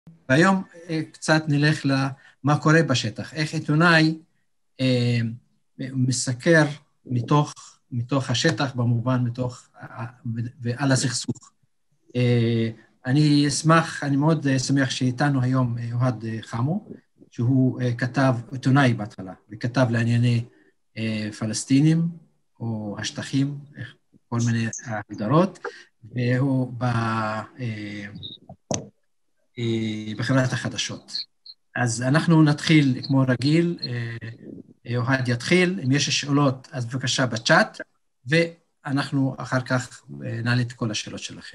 והיום קצת נלך למה קורה בשטח, איך עיתונאי מסקר מתוך השטח, במובן ועל הסכסוך. אני מאוד שמח שאיתנו היום אוהד חמו, שהוא כתב, עיתונאי בהתחלה, וכתב לענייני פלסטינים, או השטחים, כל מיני הגדרות, והוא בחברת החדשות. אז אנחנו נתחיל כמו רגיל, אוהד יתחיל, אם יש שאלות אז בבקשה בצ'אט, ואנחנו אחר כך נעלה את כל השאלות שלכם.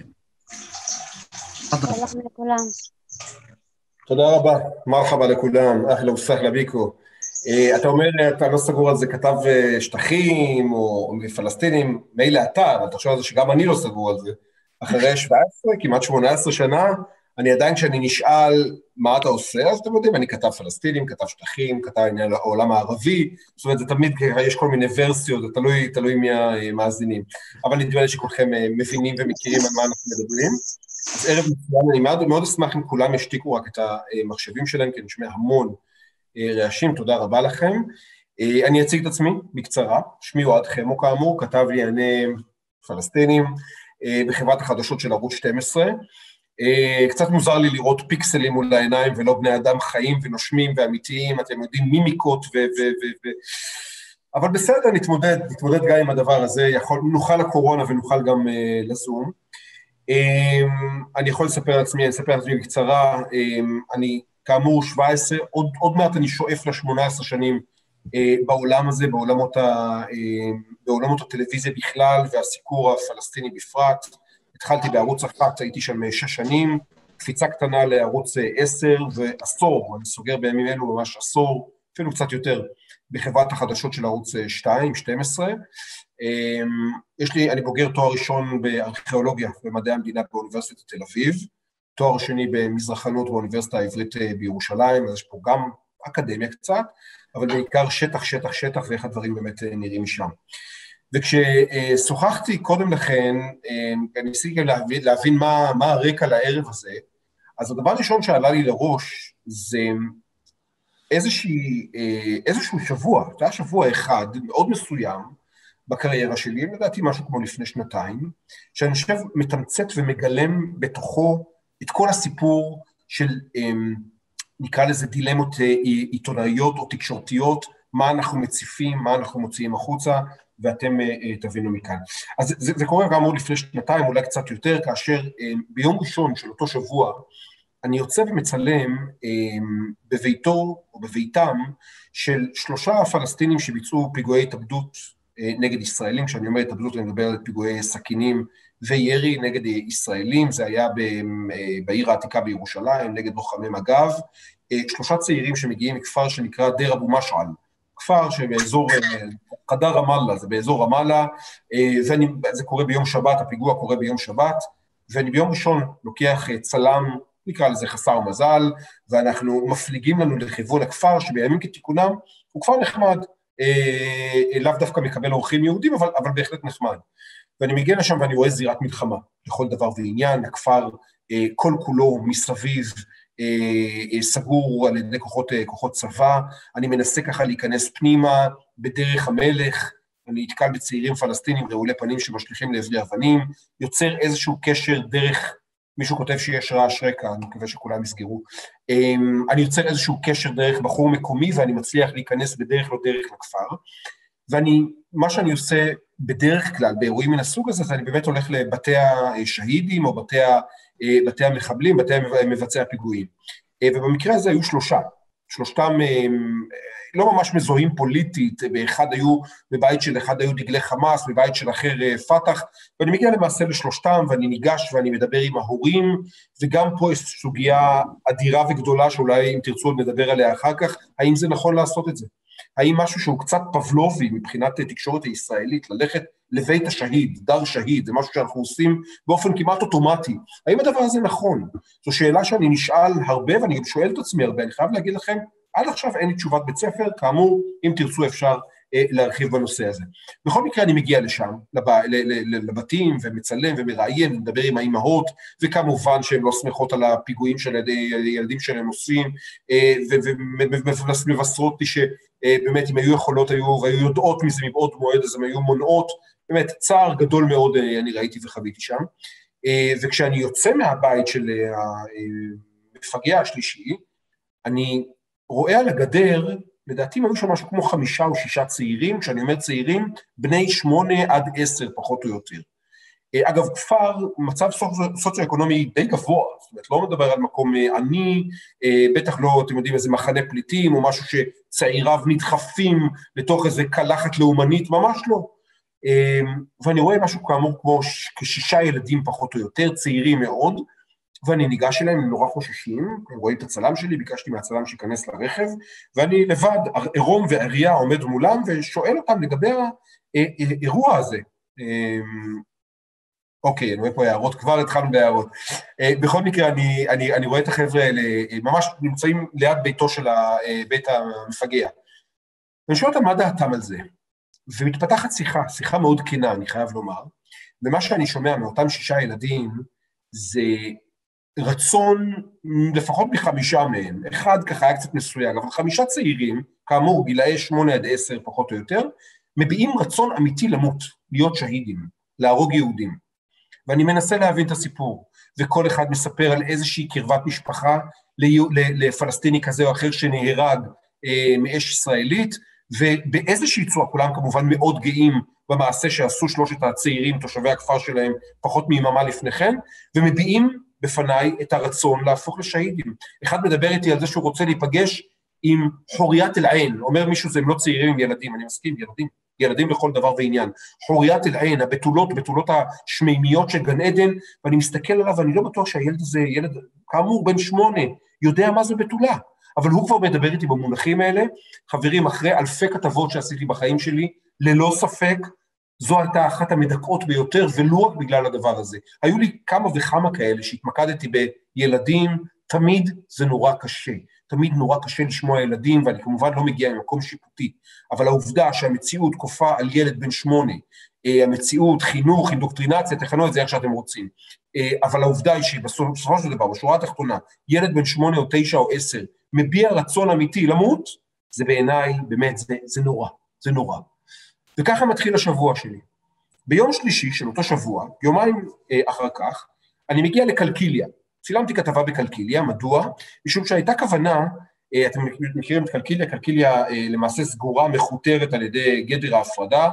שלום לכולם. תודה רבה, מרחבה לכולם, אחלה וסחלה ביקו. אתה אומר, אתה לא סגור על זה, כתב שטחים או פלסטינים, מילא אתה, אבל תחשוב על זה שגם אני לא סגור על זה. אחרי 17, כמעט 18 שנה, אני עדיין כשאני נשאל מה אתה עושה, אז אתם יודעים, אני כתב פלסטינים, כתב שטחים, כתב עניין העולם הערבי, זאת אומרת, זה תמיד, יש כל מיני ורסיות, זה תלוי מי המאזינים. אבל נדמה לי שכולכם מבינים ומכירים על מה אנחנו מדברים. אז ערב מצוין, אני מאוד אשמח אם כולם ישתיקו רק את המחשבים שלהם, כי אני שומע המון רעשים, תודה רבה לכם. אני אציג את עצמי בקצרה, שמי אוהד חמו כאמור, כתב לי ענייני פלסטינים בחברת החדשות של ערוץ 12, קצת מוזר לי לראות פיקסלים מול העיניים ולא בני אדם חיים ונושמים ואמיתיים, אתם יודעים מימיקות אבל בסדר, נתמודד גם עם הדבר הזה, נוכל לקורונה ונוכל גם לזום. אני יכול לספר על עצמי בקצרה, אני כאמור 17, עוד מעט אני שואף ל-18 שנים בעולם הזה, בעולמות הטלוויזיה בכלל והסיקור הפלסטיני בפרט. התחלתי בערוץ 1, הייתי שם 6 שנים, קפיצה קטנה לערוץ 10 ועשור, אני סוגר בימים אלו ממש עשור, אפילו קצת יותר, בחברת החדשות של ערוץ 2, 12. אני בוגר תואר ראשון בארכיאולוגיה במדעי המדינה באוניברסיטת תל אביב, תואר שני במזרחנות באוניברסיטה העברית בירושלים, אז יש פה גם אקדמיה קצת, אבל בעיקר שטח, ואיך הדברים באמת נראים משם. וכששוחחתי קודם לכן, אני ניסיתי להבין מה הרקע לערב הזה, אז הדבר הראשון שעלה לי לראש זה איזשהו שבוע, זה היה שבוע אחד מאוד מסוים בקריירה שלי, לדעתי משהו כמו לפני 2 שאני חושב מתמצת ומגלם בתוכו את כל הסיפור של, נקרא לזה דילמות עיתונאיות או תקשורתיות, מה אנחנו מציפים, מה אנחנו מוציאים החוצה, ואתם תבינו מכאן. אז זה קורה גם עוד לפני 2, אולי קצת יותר, כאשר ביום ראשון של אותו שבוע, אני יוצא ומצלם בביתו או בביתם של 3 פלסטינים שביצעו פיגועי התאבדות נגד ישראלים, כשאני אומר התאבדות אני מדבר על פיגועי סכינים וירי נגד ישראלים, זה היה בעיר העתיקה בירושלים, נגד לוחמי מג"ב, 3 צעירים שמגיעים מכפר שנקרא דיר אבו משעל, כפר שבאזור חדר רמאללה, זה באזור רמאללה, זה קורה ביום שבת, הפיגוע קורה ביום שבת, ואני ביום ראשון לוקח צלם, נקרא לזה חסר מזל, ואנחנו מפליגים לנו לכיוון הכפר, שבימים כתיקונם הוא כפר נחמד, לאו דווקא מקבל אורחים יהודים, אבל בהחלט נחמד. ואני מגיע לשם ואני רואה זירת מלחמה, לכל דבר ועניין, הכפר כל כולו מסביב, סגור על ידי כוחות צבא, אני מנסה ככה להיכנס פנימה בדרך המלך, אני נתקל בצעירים פלסטינים רעולי פנים שמשליכים לעברי אבנים, יוצר איזשהו קשר דרך, מישהו כותב שיש רעש רקע, אני מקווה שכולם יסגרו, אני יוצר איזשהו קשר דרך בחור מקומי, ואני מצליח להיכנס בדרך לא דרך לכפר, מה שאני עושה בדרך כלל, באירועים מן הסוג הזה, אני באמת הולך לבתי השהידים, או בתי המחבלים, בתי מבצעי הפיגועים. ובמקרה הזה היו 3, 3 לא ממש מזוהים פוליטית, בבית של אחד היו דגלי חמאס, בבית של אחר פתח, ואני מגיע למעשה ל3, ואני ניגש ואני מדבר עם ההורים, וגם פה יש סוגיה אדירה וגדולה, שאולי אם תרצו עוד נדבר עליה אחר כך, האם זה נכון לעשות את זה? האם משהו שהוא קצת פבלובי מבחינת התקשורת הישראלית, ללכת לבית השהיד, דר שהיד, זה משהו שאנחנו עושים באופן כמעט אוטומטי, האם הדבר הזה נכון? זו שאלה שאני נשאל הרבה, ואני גם שואל את עצמי הרבה, אני חייב להגיד לכם, עד עכשיו אין לי תשובת בית ספר, כאמור, אם תרצו אפשר להרחיב בנושא הזה. בכל מקרה אני מגיע לשם, לבתים, ומצלם ומראיין, מדבר עם האימהות, וכמובן שהן לא שמחות על הפיגועים של ילדים שלהם עושים, ומבשרות לי שבאמת אם היו יכולות והיו יודעות מזה מבעוד מועד, אז הן היו מונעות, באמת צער גדול מאוד אני ראיתי וחוויתי שם, וכשאני יוצא מהבית של המפגע השלישי, אני רואה על הגדר, לדעתי היו שם משהו כמו 5 או 6 צעירים, כשאני אומר צעירים, בני 8 עד 10 פחות או יותר. אגב, כפר, מצב סוציו-אקונומי די גבוה, זאת אומרת, לא מדבר על מקום עני, בטח לא, אתם יודעים, איזה מחנה פליטים, או משהו שצעיריו נדחפים לתוך איזה קלחת לאומנית, ממש לא. ואני רואה משהו כאמור כמו 6 ילדים פחות או יותר, צעירים מאוד, ואני ניגש אליהם, הם נורא חוששים, הם רואים את הצלם שלי, ביקשתי מהצלם שיכנס לרכב, ואני לבד, עירום ואריה עומד מולם, ושואל אותם לגבי האירוע הזה. אוקיי, אני רואה פה הערות, כבר התחלנו בהערות. בכל מקרה, אני רואה את החבר'ה האלה, ממש נמצאים ליד ביתו של בית המפגע. ואני שואל אותם מה דעתם על זה, ומתפתחת שיחה מאוד כנה, אני חייב לומר, ומה שאני שומע מאותם 6 ילדים, זה רצון, לפחות מ5 מהם, אחד ככה היה קצת מסויג, אבל 5 צעירים, כאמור, גילאי 8 עד 10 פחות או יותר, מביעים רצון אמיתי למות, להיות שהידים, להרוג יהודים. ואני מנסה להבין את הסיפור, וכל אחד מספר על איזושהי קרבת משפחה, לפלסטיני כזה או אחר שנהרג מאש ישראלית, ובאיזושהי צורה, כולם כמובן מאוד גאים במעשה שעשו 3 הצעירים, תושבי הכפר שלהם, פחות מיממה לפני כן, ומביעים בפניי את הרצון להפוך לשהידים. אחד מדבר איתי על זה שהוא רוצה להיפגש עם חוריית אל-עין, אומר מישהו זה הם לא צעירים עם ילדים, אני מסכים, ילדים לכל דבר ועניין. חוריית אל-עין, בתולות השמימיות של גן עדן, ואני מסתכל עליו ואני לא בטוח שהילד הזה, ילד כאמור בן 8, יודע מה זה בתולה, אבל הוא כבר מדבר איתי במונחים האלה. חברים, אחרי אלפי כתבות שעשיתי בחיים שלי, ללא ספק, זו הייתה אחת המדכאות ביותר, ולא רק בגלל הדבר הזה. היו לי כמה וכמה כאלה שהתמקדתי בילדים, תמיד זה נורא קשה. תמיד נורא קשה לשמוע ילדים, ואני כמובן לא מגיע ממקום שיפוטי, אבל העובדה שהמציאות כופה על ילד בן 8, המציאות, חינוך, אינדוקטרינציה, תכנו את זה איך שאתם רוצים, אבל העובדה היא שבסופו של דבר, בשורה התחתונה, ילד בן 8 או 9 או 10, מביע רצון אמיתי למות, זה בעיניי, באמת, זה נורא, זה נורא. וככה מתחיל השבוע שלי. ביום שלישי של אותו שבוע, יומיים אחר כך, אני מגיע לקלקיליה. צילמתי כתבה בקלקיליה, מדוע? משום שהייתה כוונה, אתם מכירים את קלקיליה, קלקיליה למעשה סגורה, מחותרת על ידי גדר ההפרדה,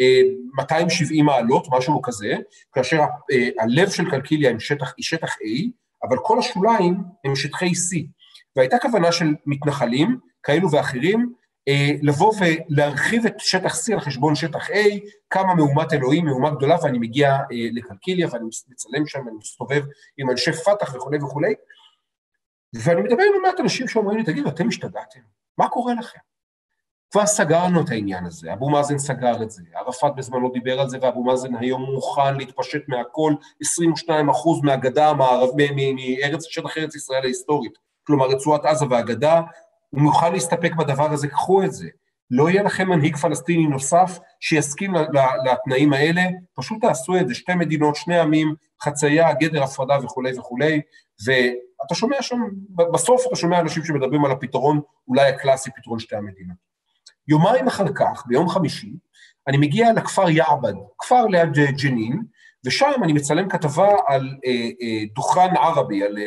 270 מעלות, משהו כזה, כאשר הלב של קלקיליה היא שטח A, אבל כל השוליים הם שטחי C, והייתה כוונה של מתנחלים, כאלו ואחרים, לבוא ולהרחיב את שטח C על חשבון שטח A, כמה מהומת אלוהים, מהומה גדולה, ואני מגיע לקלקיליה, ואני מצלם שם, אני מסתובב עם אנשי פתח וכו' וכו', ואני מדבר עם מעט אנשים שאומרים לי, תגידו, אתם השתגעתם? מה קורה לכם? כבר סגרנו את העניין הזה, אבו מאזן סגר את זה, ערפאת בזמנו דיבר על זה, ואבו מאזן היום מוכן להתפשט מהכל, 22% מהגדה, מארץ, שטח ארץ ישראל ההיסטורית, כלומר רצועת עזה והגדה, הוא מוכן להסתפק בדבר הזה, קחו את זה, לא יהיה לכם מנהיג פלסטיני נוסף שיסכים לתנאים האלה, פשוט תעשו את זה, 2 מדינות, 2 עמים, חצייה, גדר הפרדה וכו' וכו', ואתה שומע שם, בסוף אתה שומע אנשים שמדברים על הפתרון, אולי הקלאסי פתרון 2 המדינות. יומיים אחר כך, ביום חמישי, אני מגיע לכפר יעבד, כפר ליד ג'נין, ושם אני מצלם כתבה על דוכן ערבי, על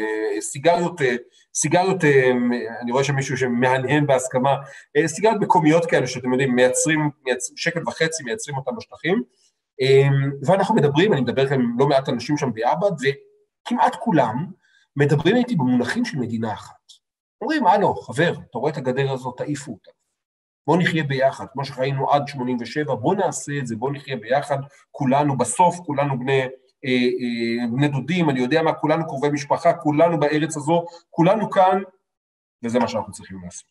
סיגריות, אני רואה שם מישהו שמהנהן בהסכמה, סיגריות מקומיות כאלה שאתם יודעים, מייצרים $1.50, מייצרים אותם בשטחים, ואנחנו מדברים, אני מדבר עם לא מעט אנשים שם ביעבד, וכמעט כולם מדברים איתי במונחים של מדינה אחת. אומרים, הלו, חבר, אתה רואה את הגדר הזאת, תעיפו אותה. בוא נחיה ביחד, כמו שחיינו עד 87, בוא נעשה את זה, בוא נחיה ביחד, כולנו בסוף, כולנו בני דודים, אני יודע מה, כולנו קרובי משפחה, כולנו בארץ הזו, כולנו כאן, וזה מה שאנחנו צריכים לעשות.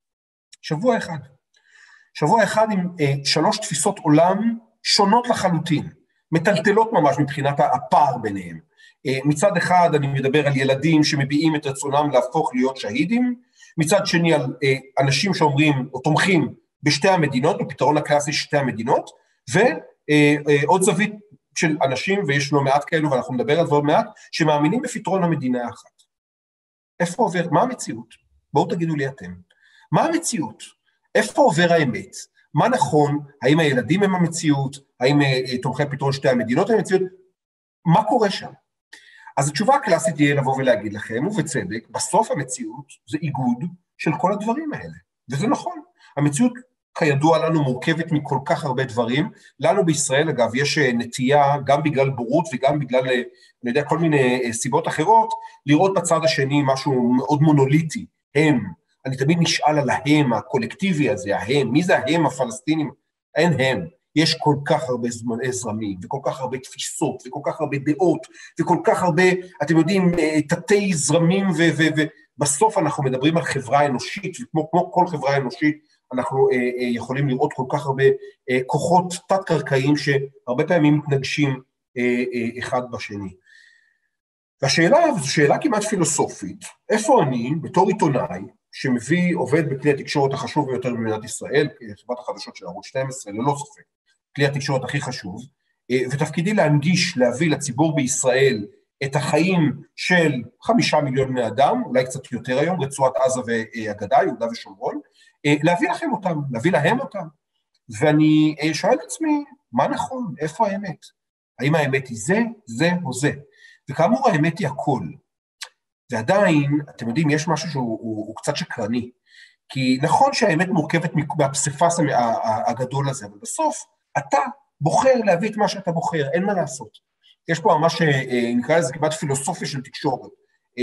שבוע אחד עם 3 תפיסות עולם שונות לחלוטין, מטלטלות ממש מבחינת הפער ביניהם. מצד אחד אני מדבר על ילדים שמביעים את רצונם להפוך להיות שהידים, מצד שני על אנשים שאומרים או תומכים בשתי המדינות, בפתרון הקלאסי שתי המדינות, ועוד זווית של אנשים, ויש לא מעט כאלו, ואנחנו נדבר על זה עוד מעט, שמאמינים בפתרון המדינה האחת. איפה עובר, מה המציאות? בואו תגידו לי אתם. מה המציאות? איפה עובר האמת? מה נכון? האם הילדים הם המציאות? האם תומכי פתרון שתי המדינות הם המציאות? מה קורה שם? אז התשובה הקלאסית תהיה לבוא ולהגיד לכם, ובצדק, בסוף המציאות זה איגוד של כל הדברים האלה. וזה נכון. המציאות כידוע לנו מורכבת מכל כך הרבה דברים. לנו בישראל, אגב, יש נטייה, גם בגלל בורות וגם בגלל, אני יודע, כל מיני סיבות אחרות, לראות בצד השני משהו מאוד מונוליטי. אני תמיד נשאל על ההם, הקולקטיבי הזה, ההם, מי זה ההם הפלסטינים? אין הם. יש כל כך הרבה זרמים, וכל כך הרבה תפיסות, וכל כך הרבה דעות, וכל כך הרבה, אתם יודעים, תתי זרמים, ובסוף אנחנו מדברים על חברה אנושית, וכמו כל חברה אנושית, אנחנו יכולים לראות כל כך הרבה כוחות תת-קרקעיים, שהרבה פעמים מתנגשים אחד בשני. והשאלה, זו שאלה כמעט פילוסופית, איפה אני, בתור עיתונאי, שמביא, עובד בכלי התקשורת החשוב ביותר במדינת ישראל, חברת החדשות של ערוץ 12, ללא ספק, כלי התקשורת הכי חשוב, ותפקידי להנגיש, להביא לציבור בישראל את החיים של 5 מיליון בני אדם, אולי קצת יותר היום, רצועת עזה והגדה, יהודה ושומרון, להביא לכם אותם, להביא להם אותם. ואני שואל את עצמי, מה נכון? איפה האמת? האם האמת היא זה, זה או זה? וכאמור, האמת היא הכל. ועדיין, אתם יודעים, יש משהו שהוא קצת שקרני, כי נכון שהאמת מורכבת מהפסיפס הגדול הזה, אבל בסוף אתה בוחר להביא את מה שאתה בוחר, אין מה לעשות. יש פה ממש, נקרא לזה כמעט פילוסופיה של תקשורת.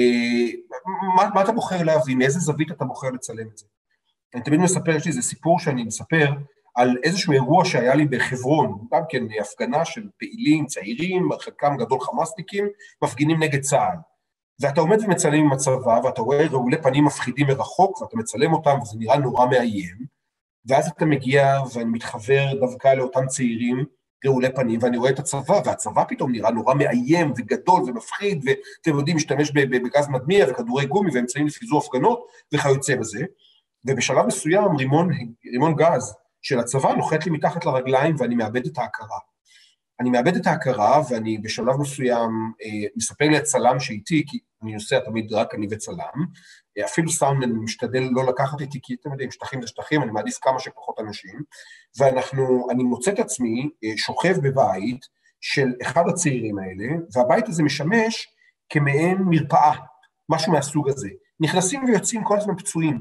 מה אתה בוחר להביא, מאיזה זווית אתה בוחר לצלם את זה? אני תמיד מספר, יש לי איזה סיפור שאני מספר, על איזשהו אירוע שהיה לי בחברון, גם כן הפגנה של פעילים, צעירים, חלקם גדול חמאסניקים, מפגינים נגד צה"ל. ואתה עומד ומצלם עם הצבא, ואתה רואה רעולי פנים מפחידים מרחוק, ואתה מצלם אותם, וזה נראה נורא מאיים, ואז אתה מגיע, ואני מתחבר דווקא לאותם צעירים, רעולי פנים, ואני רואה את הצבא, והצבא פתאום נראה נורא מאיים, וגדול, ומפחיד, ואתם יודעים, משתמש בגז מדמיע, וכדורי גומי, ואמצעים לפיזור הפגנות, וכיוצא בזה, ובשלב מסוים, רימון גז של הצבא, נוחת לי מתחת לרגליים, ואני מאבד את ההכרה. אני מאבד את ההכרה, ואני בשלב מסוים מספר לי הצלם שאיתי, כי אני נוסע תמיד רק אני וצלם, אפילו סאונדמן משתדל לא לקחת איתי, כי אתם יודעים, שטחים זה שטחים, אני מעדיף כמה שפחות אנשים, ואני מוצא את עצמי שוכב בבית של אחד הצעירים האלה, והבית הזה משמש כמעין מרפאה, משהו מהסוג הזה. נכנסים ויוצאים כל הזמן פצועים,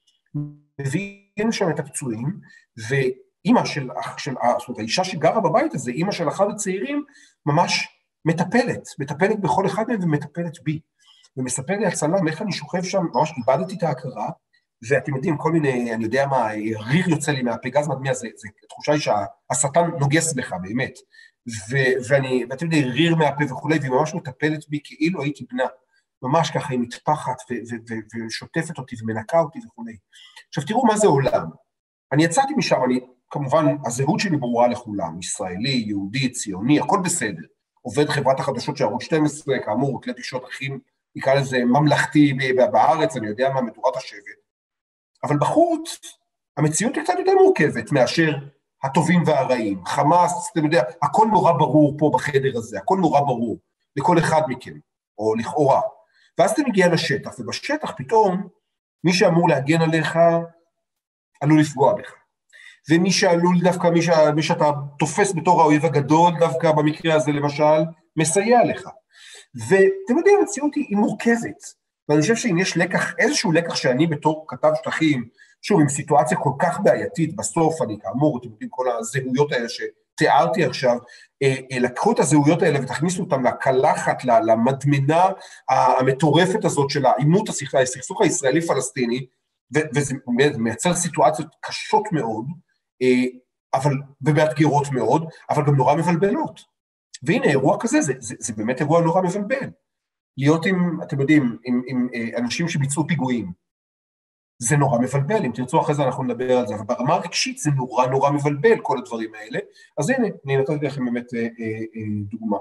מביאים שם את הפצועים, ואימא של זאת אומרת, האישה שגרה בבית הזה, אימא של אחד הצעירים, ממש מטפלת בכל אחד מהם ומטפלת בי. ומספר לי הצלם, איך אני שוכב שם, ממש איבדתי את ההכרה, ואתם יודעים, כל מיני, אני יודע מה, ריר יוצא לי מהפה, גז מדמיע, זה תחושה היא שהשטן נוגס בך, באמת. ואתם יודעים, ריר מהפה וכולי, והיא ממש מטפלת בי כאילו הייתי בנה. ממש ככה היא מטפחת ושוטפת אותי ומנקה אותי וכולי. עכשיו תראו מה זה עולם. אני יצאתי משם, כמובן, הזהות שלי ברורה לכולם, ישראלי, יהודי, ציוני, הכל בסדר. עובד חברת החדשות של ערוץ 12, כאמור, כלי תקשורת הכי, נקרא לזה ממלכתי בארץ, אני יודע מה, מדורת השבט. אבל בחוץ, המציאות היא קצת יותר מורכבת מאשר הטובים והרעים. חמאס, אתם יודע, הכל נורא ברור פה בחדר הזה, הכל נורא ברור, לכל אחד מכם, או לכאורה. ואז אתה מגיע לשטח, ובשטח פתאום, מי שאמור להגן עליך, עלול לפגוע בך. ומי שעלול דווקא, מי שאתה תופס בתור האויב הגדול, דווקא במקרה הזה למשל, מסייע לך. ואתם יודעים, המציאות היא מורכבת. ואני חושב שאם יש איזשהו לקח שאני בתור כתב שטחים, שוב, עם סיטואציה כל כך בעייתית, בסוף אני כאמור, אתם יודעים, כל הזהויות האלה שתיארתי עכשיו, לקחו את הזהויות האלה ותכניסו אותם לקלחת, למדמנה המטורפת הזאת של העימות הסכסוך הישראלי-פלסטיני, וזה מייצר סיטואציות קשות מאוד, ומאתגרות מאוד, אבל גם נורא מבלבלות. והנה, אירוע כזה, זה באמת אירוע נורא מבלבל. להיות עם, אתם יודעים, עם אנשים שביצעו פיגועים. זה נורא מבלבל, אם תרצו אחרי זה אנחנו נדבר על זה, אבל ברמה הרגשית זה נורא מבלבל, כל הדברים האלה. אז הנה, אני נתתי לכם באמת דוגמה.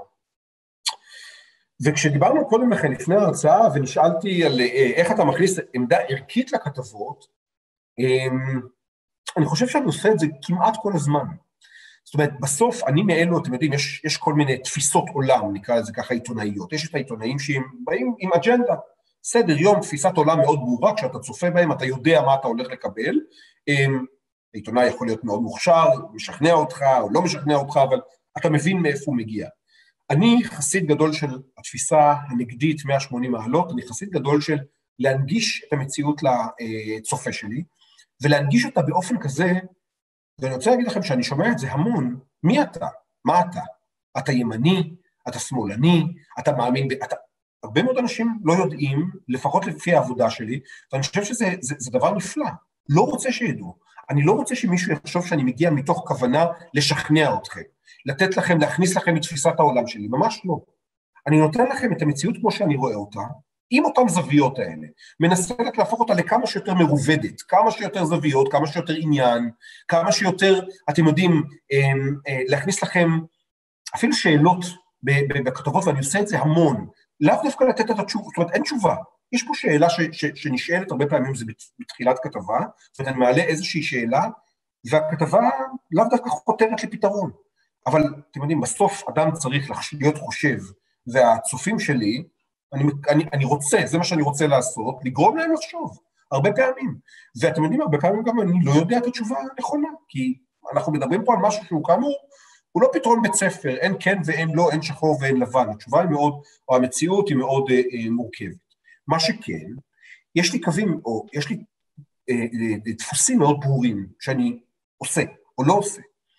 וכשדיברנו קודם לכן, לפני ההרצאה, ונשאלתי על איך אתה מכניס עמדה ערכית לכתבות, אני חושב שאני עושה את זה כמעט כל הזמן. זאת אומרת, בסוף אני מאלו, אתם יודעים, יש כל מיני תפיסות עולם, נקרא לזה ככה עיתונאיות. יש את העיתונאים שהם באים עם אג'נדה, סדר יום, תפיסת עולם מאוד ברורה, כשאתה צופה בהם, אתה יודע מה אתה הולך לקבל. העיתונאי יכול להיות מאוד מוכשר, משכנע אותך או לא משכנע אותך, אבל אתה מבין מאיפה הוא מגיע. אני חסיד גדול של התפיסה הנגדית 180 מעלות, אני חסיד גדול של להנגיש את המציאות לצופה שלי, ולהנגיש אותה באופן כזה, ואני רוצה להגיד לכם שאני שומע את זה המון, מי אתה? מה אתה? אתה ימני? אתה שמאלני? אתה מאמין? הרבה מאוד אנשים לא יודעים, לפחות לפי העבודה שלי, ואני חושב שזה דבר נפלא. לא רוצה שידעו. אני לא רוצה שמישהו יחשוב שאני מגיע מתוך כוונה לשכנע אתכם, לתת לכם, להכניס לכם את תפיסת העולם שלי, ממש לא. אני נותן לכם את המציאות כמו שאני רואה אותה, עם אותם זוויות האלה, מנסה להפוך אותה לכמה שיותר מרובדת, כמה שיותר זוויות, כמה שיותר עניין, כמה שיותר, אתם יודעים, להכניס לכם אפילו שאלות בכתבות, ואני עושה את זה המון, לאו דווקא לתת את התשובה, זאת אומרת, אין תשובה, יש פה שאלה שנשאלת הרבה פעמים, זה בתחילת כתבה, זאת אומרת, אני מעלה איזושהי שאלה, והכתבה לאו דווקא חותרת לפתרון, אבל אתם יודעים, בסוף אדם צריך להיות חושב, והצופים שלי, אני רוצה, זה מה שאני רוצה לעשות, לגרום להם לחשוב, הרבה פעמים, ואתם יודעים, הרבה פעמים גם אני לא יודע את התשובה הנכונה, כי אנחנו מדברים פה על משהו שהוא כאמור, הוא לא פתרון בית ספר, אין כן ואין לא, אין שחור ואין לבן, התשובה היא מאוד, או המציאות היא מאוד מורכבת. מה שכן, יש לי קווים, או יש לי דפוסים מאוד ברורים, שאני עושה, או לא עושה.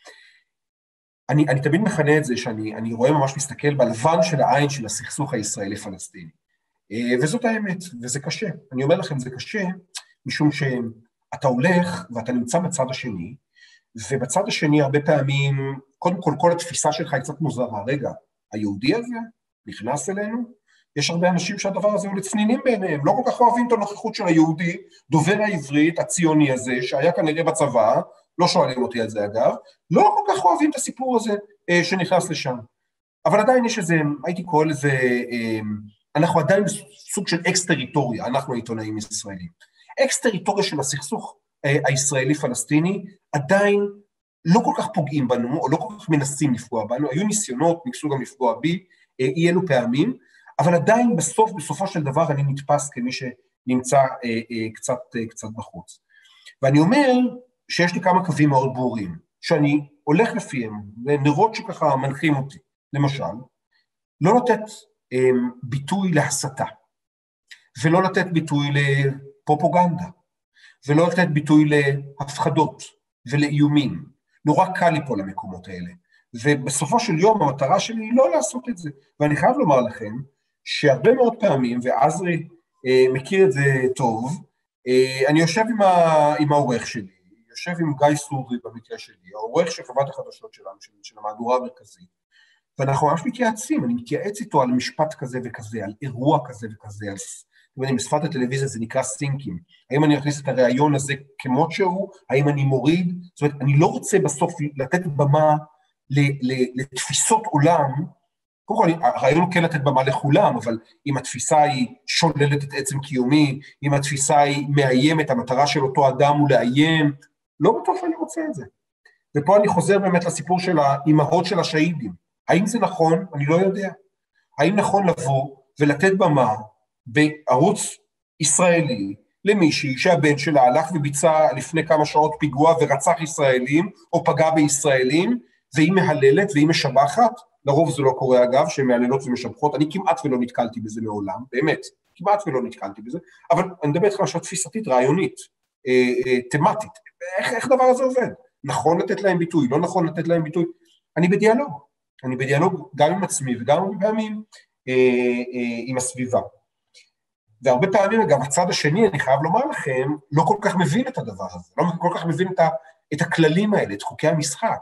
אני תמיד מכנה את זה, שאני רואה ממש מסתכל בלבן של העין של הסכסוך הישראלי-פלסטיני. וזאת האמת, וזה קשה. אני אומר לכם, זה קשה, משום שאתה הולך, ואתה נמצא בצד השני, ובצד השני הרבה פעמים, קודם כל, כל התפיסה שלך היא קצת מוזרה. רגע, היהודי הזה נכנס אלינו, יש הרבה אנשים שהדבר הזה הוא לצנינים בעיניהם, לא כל כך אוהבים את הנוכחות של היהודי, דובר העברית, הציוני הזה, שהיה כנראה בצבא, לא שואלים אותי על זה אגב, לא כל כך אוהבים את הסיפור הזה שנכנס לשם. אבל עדיין יש איזה, הייתי קורא לזה, אנחנו עדיין סוג של אקס-טריטוריה, אנחנו העיתונאים ישראלים. אקס-טריטוריה של הסכסוך הישראלי-פלסטיני, עדיין לא כל כך פוגעים בנו, או לא כל כך מנסים לפגוע בנו, היו ניסיונות, ניסו גם לפגוע בי, אי אלו פעמים, אבל עדיין בסופו של דבר אני נתפס כמי שנמצא קצת בחוץ. ואני אומר שיש לי כמה קווים מאוד ברורים, שאני הולך לפיהם, ונרות שככה מנחים אותי, למשל, לא לתת ביטוי להסתה, ולא לתת ביטוי לפרופוגנדה, ולא לתת ביטוי להפחדות ולאיומים. נורא קל לי פה למקומות האלה. ובסופו של יום המטרה שלי היא לא לעשות את זה. ואני חייב לומר לכם שהרבה מאוד פעמים, ועזרי מכיר את זה טוב, אני יושב עם העורך שלי, יושב עם גיא סורי במקרה שלי, העורך של חברת החדשות שלנו, של המהדורה המרכזית, ואנחנו ממש מתייעצים, אני מתייעץ איתו על משפט כזה וכזה, על אירוע כזה וכזה, על בשפת הטלוויזיה זה נקרא סינקים, האם אני אכניס את הרעיון הזה כמות שהוא, האם אני מוריד, זאת אומרת, אני לא רוצה בסוף לתת במה לתפיסות עולם, קודם כל, הרעיון הוא כן לתת במה לכולם, אבל אם התפיסה היא שוללת את עצם קיומי, אם התפיסה היא מאיימת, המטרה של אותו אדם הוא לאיים, לא בטוח שאני רוצה את זה. ופה אני חוזר באמת לסיפור של האימהות של השהידים. האם זה נכון? אני לא יודע. האם נכון לבוא ולתת במה בערוץ ישראלי למישהי שהבן שלה הלך וביצע לפני כמה שעות פיגוע ורצח ישראלים, או פגע בישראלים, והיא מהללת והיא משבחת, לרוב זה לא קורה אגב, שהן מהללות ומשבחות, אני כמעט ולא נתקלתי בזה מעולם, באמת, כמעט ולא נתקלתי בזה, אבל אני מדבר איתך משהו תפיסתית, רעיונית, תמטית, איך דבר הזה עובד? נכון לתת להם ביטוי, לא נכון לתת להם ביטוי, אני בדיאלוג גם עם עצמי וגם עם הסביבה. והרבה פעמים, אגב, הצד השני, אני חייב לומר לכם, לא כל כך מבין את הדבר הזה, לא כל כך מבין את הכללים האלה, את חוקי המשחק.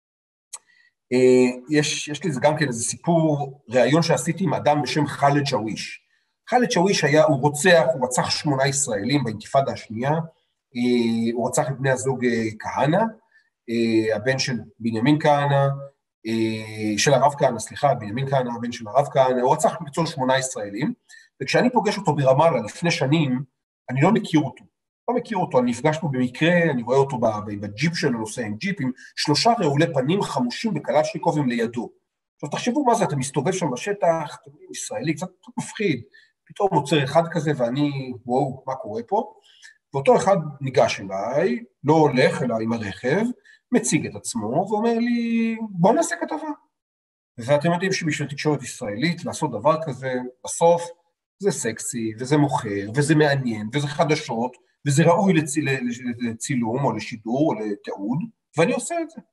יש לי זה גם כן איזה סיפור, ראיון שעשיתי עם אדם בשם חאלד שוויש. חאלד שוויש הוא רצח 8 ישראלים באינתיפאדה השנייה, הוא רצח את בני הזוג כהנא, הבן של בנימין כהנא, של הרב כהנא, סליחה, בנימין כהנא, הבן של הרב כהנא, הוא רצח בקיצור 8 ישראלים, וכשאני פוגש אותו ברמאללה לפני שנים, אני לא מכיר אותו. לא מכיר אותו, אני נפגש פה במקרה, אני רואה אותו בג'יפ שלו, נוסע עם ג'יפ, עם 3 רעולי פנים חמושים בקלצ'ניקובים לידו. עכשיו תחשבו מה זה, אתה מסתובב שם בשטח, אתם יודעים, ישראלי, קצת מפחיד, פתאום מוצר אחד כזה ואני, וואו, מה קורה פה? ואותו אחד ניגש אליי, לא הולך אלא עם הרכב, מציג את עצמו ואומר לי, בוא נעשה כתבה. ואתם יודעים שבשביל תקשורת ישראלית, לעשות דבר כזה, בסוף זה סקסי, וזה מוכר, וזה מעניין, וזה חדשות, וזה ראוי לצילום, או לשידור, או לתיעוד, ואני עושה את זה.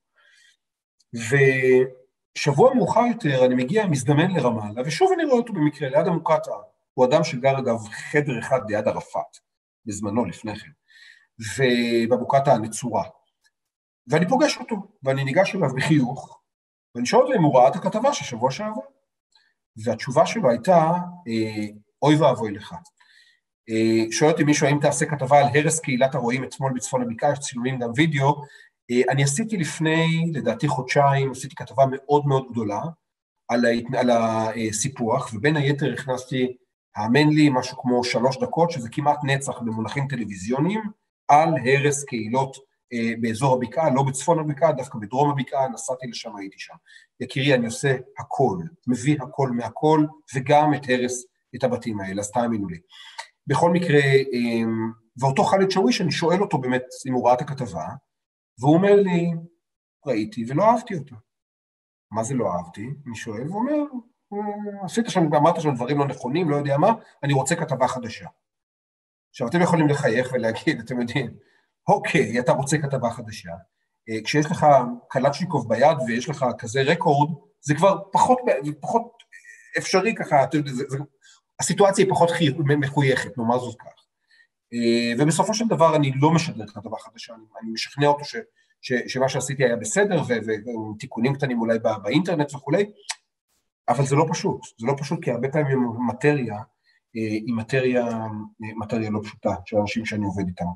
ושבוע מאוחר יותר, אני מגיע מזדמן לרמאללה, ושוב אני רואה אותו במקרה, ליד המוקטעה. הוא אדם שגר אגב חדר אחד ליד ערפאת, בזמנו לפני כן, ובמוקטעה הנצורה. ואני פוגש אותו, ואני ניגש אליו בחיוך, ואני שואל אותו אם הוא ראה את הכתבה של שבוע שעבר. והתשובה שלו הייתה, אוי ואבוי לך. שואל אותי מישהו, האם תעשה כתבה על הרס קהילת הרועים אתמול בצפון הבקעה, יש צילומים גם וידאו, אני עשיתי לפני, לדעתי חודשיים, עשיתי כתבה מאוד מאוד גדולה, על הסיפוח, ובין היתר הכנסתי, האמן לי, משהו כמו 3 דקות, שזה כמעט נצח במונחים טלוויזיוניים, על הרס קהילות באזור הבקעה, לא בצפון הבקעה, דווקא בדרום הבקעה, נסעתי לשם, הייתי שם. יקירי, אני עושה הכל, מביא הכל מהכל, וגם את הרס, את הבתים האלה, אז תאמינו לי. בכל מקרה, ואותו חאלד שוויש, אני שואל אותו באמת, אם הוא ראה את הכתבה, והוא אומר לי, ראיתי ולא אהבתי אותה. מה זה לא אהבתי? אני שואל, והוא אומר, עשית שם, אמרת שם דברים לא נכונים, לא יודע מה, אני רוצה כתבה חדשה. עכשיו, אתם יכולים לחייך ולהגיד, אתם יודעים, אוקיי, אתה רוצה כתבה חדשה. כשיש לך קלצ'ניקוב ביד ויש לך כזה רקורד, זה כבר פחות אפשרי ככה, הסיטואציה היא פחות מחויכת, נאמר זאת כך. ובסופו של דבר אני לא משדר כתבה חדשה, אני משכנע אותו שמה שעשיתי היה בסדר, ותיקונים קטנים אולי באינטרנט וכו', אבל זה לא פשוט, כי הרבה פעמים מטריה, היא מטריה לא פשוטה, של אנשים שאני עובד איתם.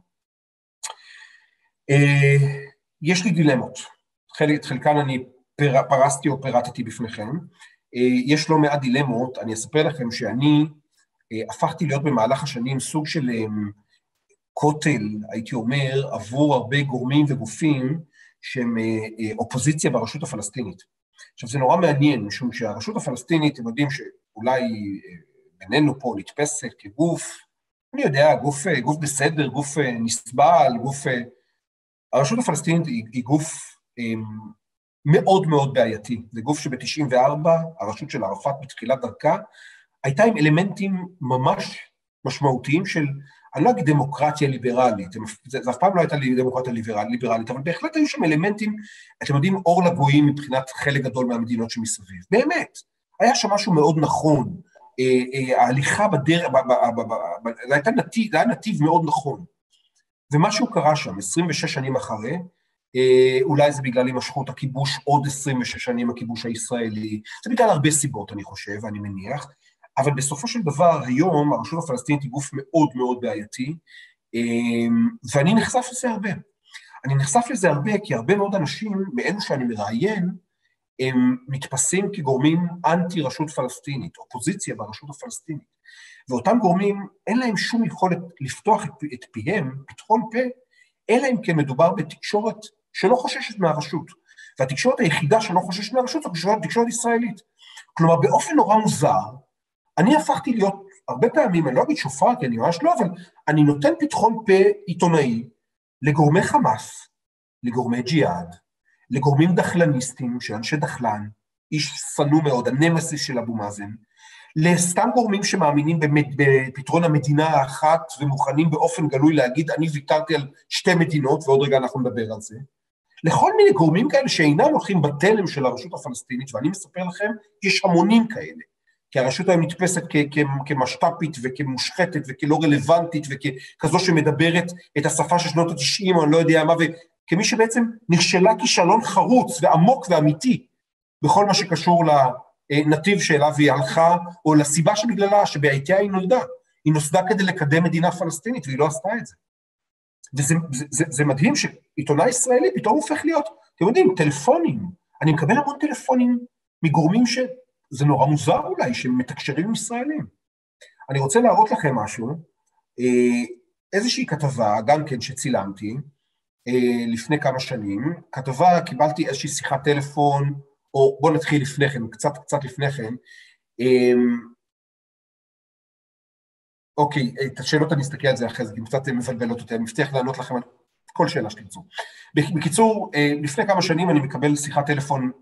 יש לי דילמות, חלקן אני פרסתי או פירטתי בפניכם, יש לא מעט דילמות, אני אספר לכם שאני הפכתי להיות במהלך השנים סוג של קוטל, הייתי אומר, עבור הרבה גורמים וגופים שהם אופוזיציה ברשות הפלסטינית. עכשיו זה נורא מעניין, משום שהרשות הפלסטינית, הם יודעים שאולי בינינו פה נתפסת כגוף, אני יודע, גוף בסדר, גוף נסבל, הרשות הפלסטינית היא גוף מאוד מאוד בעייתי, זה גוף שב-94, הרשות של ערפאת בתחילת דרכה, הייתה עם אלמנטים ממש משמעותיים של, אני לא אגיד דמוקרטיה ליברלית, זה אף פעם לא הייתה דמוקרטיה ליברלית, אבל בהחלט היו שם אלמנטים, אתם יודעים, אור לגויים מבחינת חלק גדול מהמדינות שמסביב, באמת, היה שם משהו מאוד נכון, ההליכה בדרך, זה היה נתיב מאוד נכון, ומשהו קרה שם, 26 שנים אחרי, אולי זה בגלל הימשכות הכיבוש, עוד 26 שנים הכיבוש הישראלי, זה בגלל הרבה סיבות אני חושב, אני מניח, אבל בסופו של דבר היום הרשות הפלסטינית היא גוף מאוד מאוד בעייתי, ואני נחשף לזה הרבה. אני נחשף לזה הרבה כי הרבה מאוד אנשים, מאלו שאני מראיין, הם מתפסים כגורמים אנטי רשות פלסטינית, אופוזיציה ברשות הפלסטינית, ואותם גורמים אין להם שום יכולת לפתוח את פיהם, פתחון פה, אלא אם כן מדובר בתקשורת שלא חוששת מהרשות, והתקשורת היחידה שלא חוששת מהרשות זו תקשורת ישראלית. כלומר, באופן נורא מוזר, אני הפכתי להיות, הרבה פעמים, אני לא אגיד שופר, כי אני ממש לא, אבל אני נותן פתחון פה עיתונאי לגורמי חמאס, לגורמי ג'יהאד, לגורמים דחלניסטים, שאנשי דחלן, איש שנוא מאוד, הנמסיס של אבו מאזן, לסתם גורמים שמאמינים בפתרון המדינה האחת, ומוכנים באופן גלוי להגיד, אני ויתרתי על 2 מדינות, ועוד רגע אנחנו נדבר על זה, לכל מיני גורמים כאלה שאינם הולכים בתלם של הרשות הפלסטינית, ואני מספר לכם, יש המונים כאלה, כי הרשות היום נתפסת כמשת"פית וכמושחתת וכלא רלוונטית וכזו שמדברת את השפה של שנות ה-90 או אני לא יודע מה, וכמי שבעצם נכשלה כישלון חרוץ ועמוק ואמיתי בכל מה שקשור לנתיב שאליו היא הלכה, או לסיבה שבגללה שבעיתיה היא נולדה. היא נוסדה כדי לקדם מדינה פלסטינית והיא לא עשתה את זה. וזה מדהים שעיתונאי ישראלי פתאום הופך להיות, אתם יודעים, טלפונים. אני מקבל המון טלפונים מגורמים זה נורא מוזר אולי, שמתקשרים עם ישראלים. אני רוצה להראות לכם משהו, איזושהי כתבה, גם כן שצילמתי, לפני כמה שנים, כתבה, קיבלתי איזושהי שיחת טלפון, או בוא נתחיל לפני כן, קצת לפני כן, אוקיי, את השאלות אני אסתכל על זה אחרי זה, כי קצת מבלבלות אותי, אני מבטיח לענות לכם על כל שאלה שתרצו. בקיצור, לפני כמה שנים אני מקבל שיחת טלפון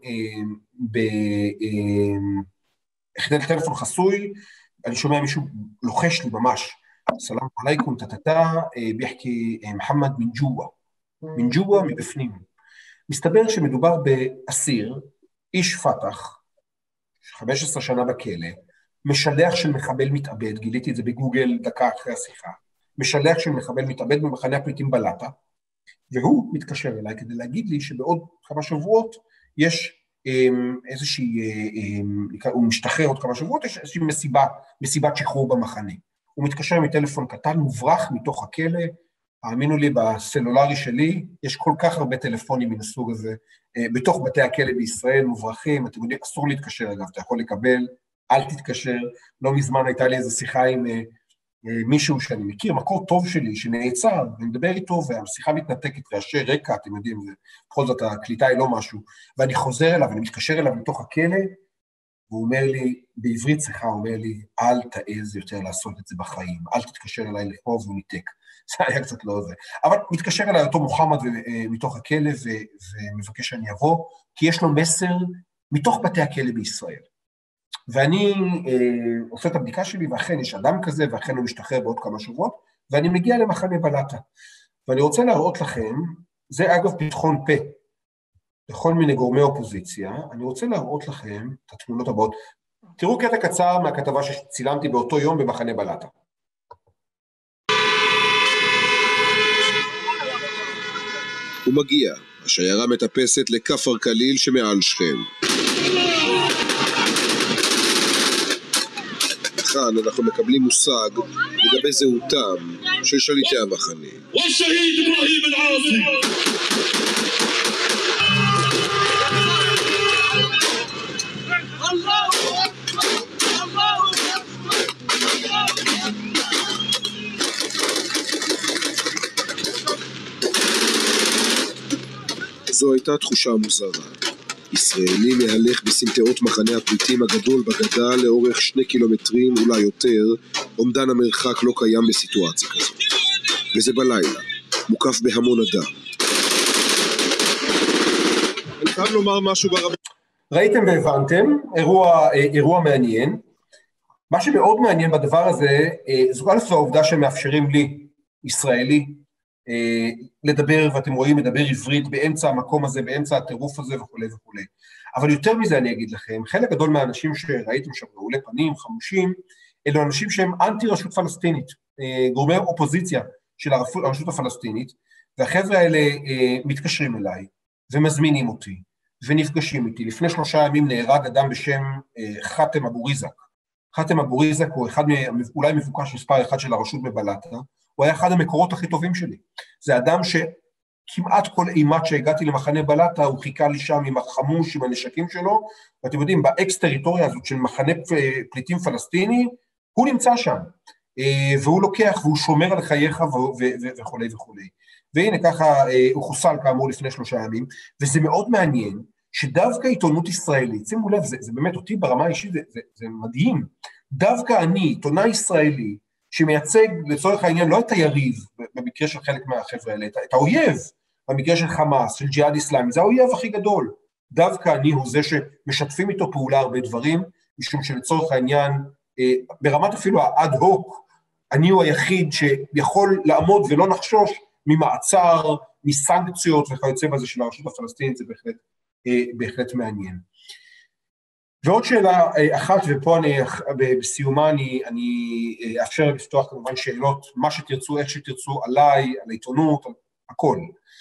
בחדר טלפון חסוי, אני שומע מישהו לוחש לי ממש, סלאם עלייקום, טטטה, ביחקי מוחמד מן ג'ובה מבפנים. מסתבר שמדובר באסיר, איש פתח, 15 שנה בכלא, משלח של מחבל מתאבד, גיליתי את זה בגוגל דקה אחרי השיחה, משלח של מחבל מתאבד במחנה הפליטים בלטה, והוא מתקשר אליי כדי להגיד לי שבעוד כמה שבועות יש איזושהי, הוא משתחרר עוד כמה שבועות, יש איזושהי מסיבת שחרור במחנה. הוא מתקשר מטלפון קטן, מוברח מתוך הכלא, האמינו לי, בסלולרי שלי, יש כל כך הרבה טלפונים מן הסוג הזה, בתוך בתי הכלא בישראל, מוברחים, אתם יודעים, אסור להתקשר אגב, אתה יכול לקבל, אל תתקשר, לא מזמן הייתה לי איזו שיחה עם מישהו שאני מכיר, מקור טוב שלי, שנעצר, אני מדבר איתו, והשיחה מתנתקת, רעשי רקע, אתם יודעים, בכל זאת הקליטה היא לא משהו, ואני חוזר אליו, אני מתקשר אליו מתוך הכלא, והוא אומר לי, בעברית שיחה, הוא אומר לי, אל תעז יותר לעשות את זה בחיים, אל תתקשר אליי לפה, והוא ניתק. זה היה קצת לא זה. אבל מתקשר אליי אותו מוחמד מתוך הכלא, ומבקש שאני אבוא, כי יש לו מסר מתוך בתי הכלא בישראל. ואני עושה את הבדיקה שלי, ואכן יש אדם כזה, ואכן הוא משתחרר בעוד כמה שבועות, ואני מגיע למחנה בלטה. ואני רוצה להראות לכם, זה אגב פתחון פה, לכל מיני גורמי אופוזיציה, אני רוצה להראות לכם את התמונות הבאות. תראו קטע קצר מהכתבה שצילמתי באותו יום במחנה בלטה. הוא מגיע, השיירה מטפסת לכפר קליל שמעל שכם. כאן אנחנו מקבלים מושג לגבי זהותם של שליטי המחנה. והשהיד אברהים אל-עאסי. זו הייתה תחושה מוזרה. ישראלי מהלך בסמטאות מחנה הפליטים הגדול בגדה לאורך 2 קילומטרים, אולי יותר, עומדן המרחק לא קיים בסיטואציה כזאת. וזה בלילה, מוקף בהמון אדם. אני חייב לומר משהו ברב... ראיתם והבנתם, אירוע מעניין. מה שמאוד מעניין בדבר הזה, זו העובדה שמאפשרים לי, ישראלי, לדבר, ואתם רואים, מדבר עברית באמצע המקום הזה, באמצע הטירוף הזה וכו' וכו'. אבל יותר מזה אני אגיד לכם, חלק גדול מהאנשים שראיתם שם, רעולי פנים, חמושים, אלו אנשים שהם אנטי רשות פלסטינית, גורמי אופוזיציה של הרשות הפלסטינית, והחבר'ה האלה מתקשרים אליי, ומזמינים אותי, ונפגשים איתי. לפני 3 ימים נהרג אדם בשם חאתם אבו ריזק. חאתם אבו ריזק הוא אולי מבוקש מספר 1 של הרשות בבלטה, הוא היה אחד המקורות הכי טובים שלי. זה אדם שכמעט כל אימת שהגעתי למחנה בלטה, הוא חיכה לי שם עם החמוש, עם הנשקים שלו, ואתם יודעים, באקס-טריטוריה הזאת של מחנה פליטים פלסטיני, הוא נמצא שם, והוא לוקח, והוא שומר על חייך וכו' וכו'. והנה ככה, הוא חוסל כאמור לפני 3 ימים, וזה מאוד מעניין, שדווקא עיתונות ישראלית, שימו לב, זה באמת אותי ברמה האישית, זה מדהים, דווקא אני, עיתונאי ישראלי, שמייצג לצורך העניין לא את היריב, במקרה של חלק מהחבר'ה האלה, את האויב, במקרה של חמאס, של ג'יהאד איסלאמי, זה האויב הכי גדול. דווקא אני הוא זה שמשתפים איתו פעולה הרבה דברים, משום שלצורך העניין, ברמת אפילו האד הוק, אני הוא היחיד שיכול לעמוד ולא נחשוש ממעצר, מסנקציות וכיוצא בזה של הרשות הפלסטינית, זה בהחלט מעניין. ועוד שאלה אחת, ופה בסיומה אני אפשר לפתוח כמובן שאלות, מה שתרצו, איך שתרצו, עליי, על העיתונות, על הכל.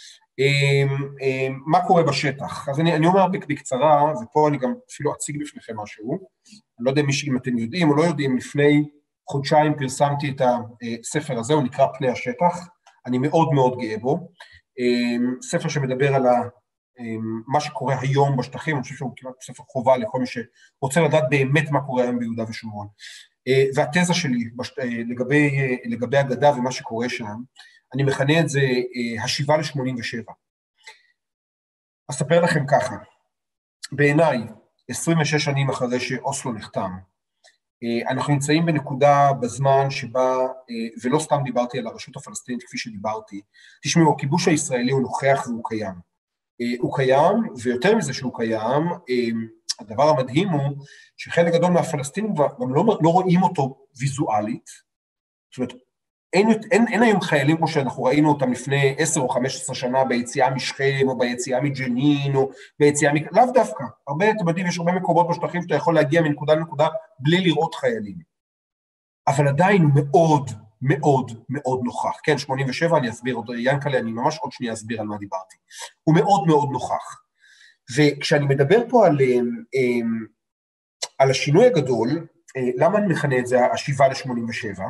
מה קורה בשטח? אז אני אומר בקצרה, ופה אני גם אפילו אציג בפניכם משהו, אני לא יודע אם אתם יודעים או לא יודעים, לפני חודשיים פרסמתי את הספר הזה, הוא נקרא פני השטח, אני מאוד מאוד גאה בו, ספר שמדבר על מה שקורה היום בשטחים, אני חושב שהוא כמעט ספר חובה לכל מי שרוצה לדעת באמת מה קורה היום ביהודה ושומרון. והתזה שלי לגבי הגדה ומה שקורה שם, אני מכנה את זה השיבה ל-87. אספר לכם ככה, בעיניי, 26 שנים אחרי שאוסלו נחתם, אנחנו נמצאים בנקודה בזמן שבה, ולא סתם דיברתי על הרשות הפלסטינית כפי שדיברתי, תשמעו, הכיבוש הישראלי הוא נוכח והוא קיים. הוא קיים, ויותר מזה שהוא קיים, הדבר המדהים הוא שחלק גדול מהפלסטינים גם לא רואים אותו ויזואלית, זאת אומרת, אין היום חיילים כמו שאנחנו ראינו אותם לפני 10 או 15 שנה ביציאה משכם, או ביציאה מג'נין, או ביציאה לאו דווקא. הרבה, אתם יודעים, יש הרבה מקומות בשטחים שאתה יכול להגיע מנקודה לנקודה בלי לראות חיילים. אבל עדיין הוא מאוד מאוד מאוד נוכח. כן, 87, אני אסביר עוד, ינקלה, אני ממש עוד שנייה אסביר על מה דיברתי. הוא מאוד מאוד נוכח. וכשאני מדבר פה על השינוי הגדול, למה אני מכנה את זה השיבה ל-87?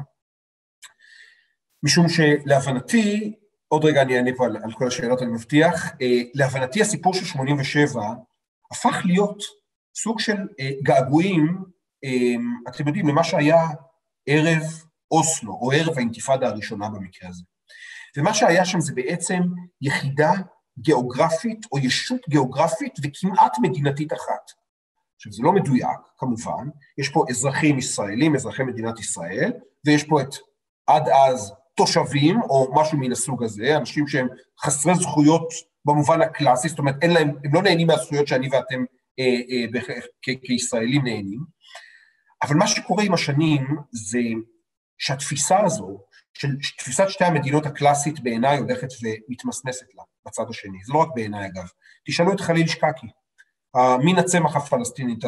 משום שלהבנתי, עוד רגע אני אענה פה על כל השאלות, אני מבטיח, להבנתי הסיפור של 87 הפך להיות סוג של געגועים, אתם יודעים, למה שהיה ערב אוסלו, או ערב האינתיפאדה הראשונה במקרה הזה. ומה שהיה שם זה בעצם יחידה גיאוגרפית, או ישות גיאוגרפית, וכמעט מדינתית אחת. עכשיו, זה לא מדויק, כמובן, יש פה אזרחים ישראלים, אזרחי מדינת ישראל, ויש פה את עד אז תושבים, או משהו מן הסוג הזה, אנשים שהם חסרי זכויות במובן הקלאסי, זאת אומרת, הם לא נהנים מהזכויות שאני ואתם כישראלים נהנים, אבל מה שקורה עם השנים, זה שהתפיסה הזו, של תפיסת שתי המדינות הקלאסית בעיניי הולכת ומתמסמסת לה, בצד השני, זה לא רק בעיניי אגב, תשאלו את חליל שקקי, מין הצמח הפלסטינית,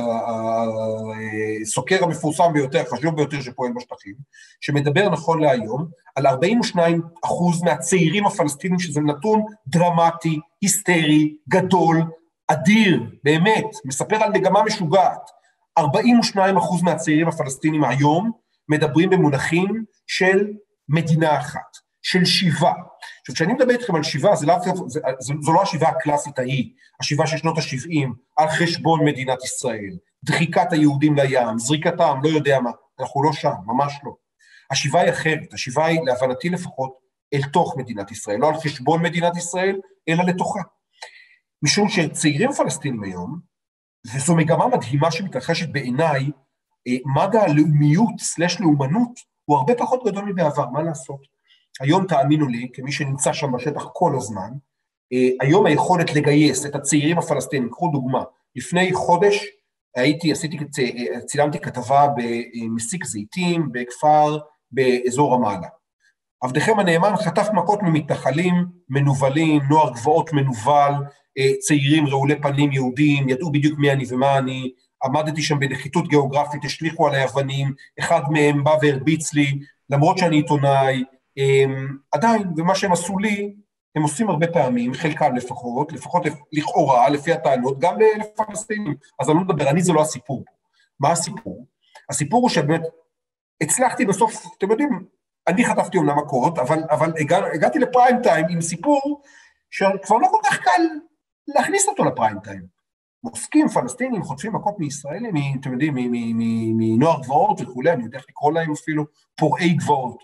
הסוקר המפורסם ביותר, חשוב ביותר שפועל בשטחים, שמדבר נכון להיום, על 42% מהצעירים הפלסטינים, שזה נתון דרמטי, היסטרי, גדול, אדיר, באמת, מספר על מגמה משוגעת, 42% מהצעירים הפלסטינים היום, מדברים במונחים של מדינה אחת, של שיבה. עכשיו, כשאני מדבר איתכם על שיבה, זו לא השיבה הקלאסית ההיא, השיבה של שנות ה-70, על חשבון מדינת ישראל, דחיקת היהודים לים, זריקתם, לא יודע מה, אנחנו לא שם, ממש לא. השיבה היא אחרת, השיבה היא, להבנתי לפחות, אל תוך מדינת ישראל, לא על חשבון מדינת ישראל, אלא לתוכה. משום שצעירים פלסטינים היום, וזו מגמה מדהימה שמתרחשת בעיניי, מד הלאומיות / לאומנות, הוא הרבה פחות גדול מבעבר, מה לעשות? היום תאמינו לי, כמי שנמצא שם בשטח כל הזמן, היום היכולת לגייס את הצעירים הפלסטינים, קחו דוגמה, לפני חודש צילמתי כתבה במסיק זיתים, בכפר, באזור רמאללה. עבדכם הנאמן חטף מכות ממתנחלים, מנובלים, נוער גבעות מנובל, צעירים רעולי פנים יהודים, ידעו בדיוק מי אני ומה אני, עמדתי שם בנחיתות גיאוגרפית, השליחו עליי אבנים, אחד מהם בא והרביץ לי, למרות שאני עיתונאי, עדיין, ומה שהם עשו לי, הם עושים הרבה פעמים, חלקם לפחות לכאורה, לפי הטענות, גם לפלסטינים, אז אני לא מדבר, זה לא הסיפור. מה הסיפור? הסיפור הוא שבאמת, הצלחתי בסוף, אתם יודעים, אני חטפתי אומנם מכות, אבל הגעתי לפריים טיים עם סיפור, שכבר לא כל כך קל להכניס אותו לפריים טיים. מוסקים פלסטינים, חוטפים מכות מישראלים, אתם יודעים, מנוער גבעות וכו', אני יודע איך לקרוא להם אפילו פורעי גבעות.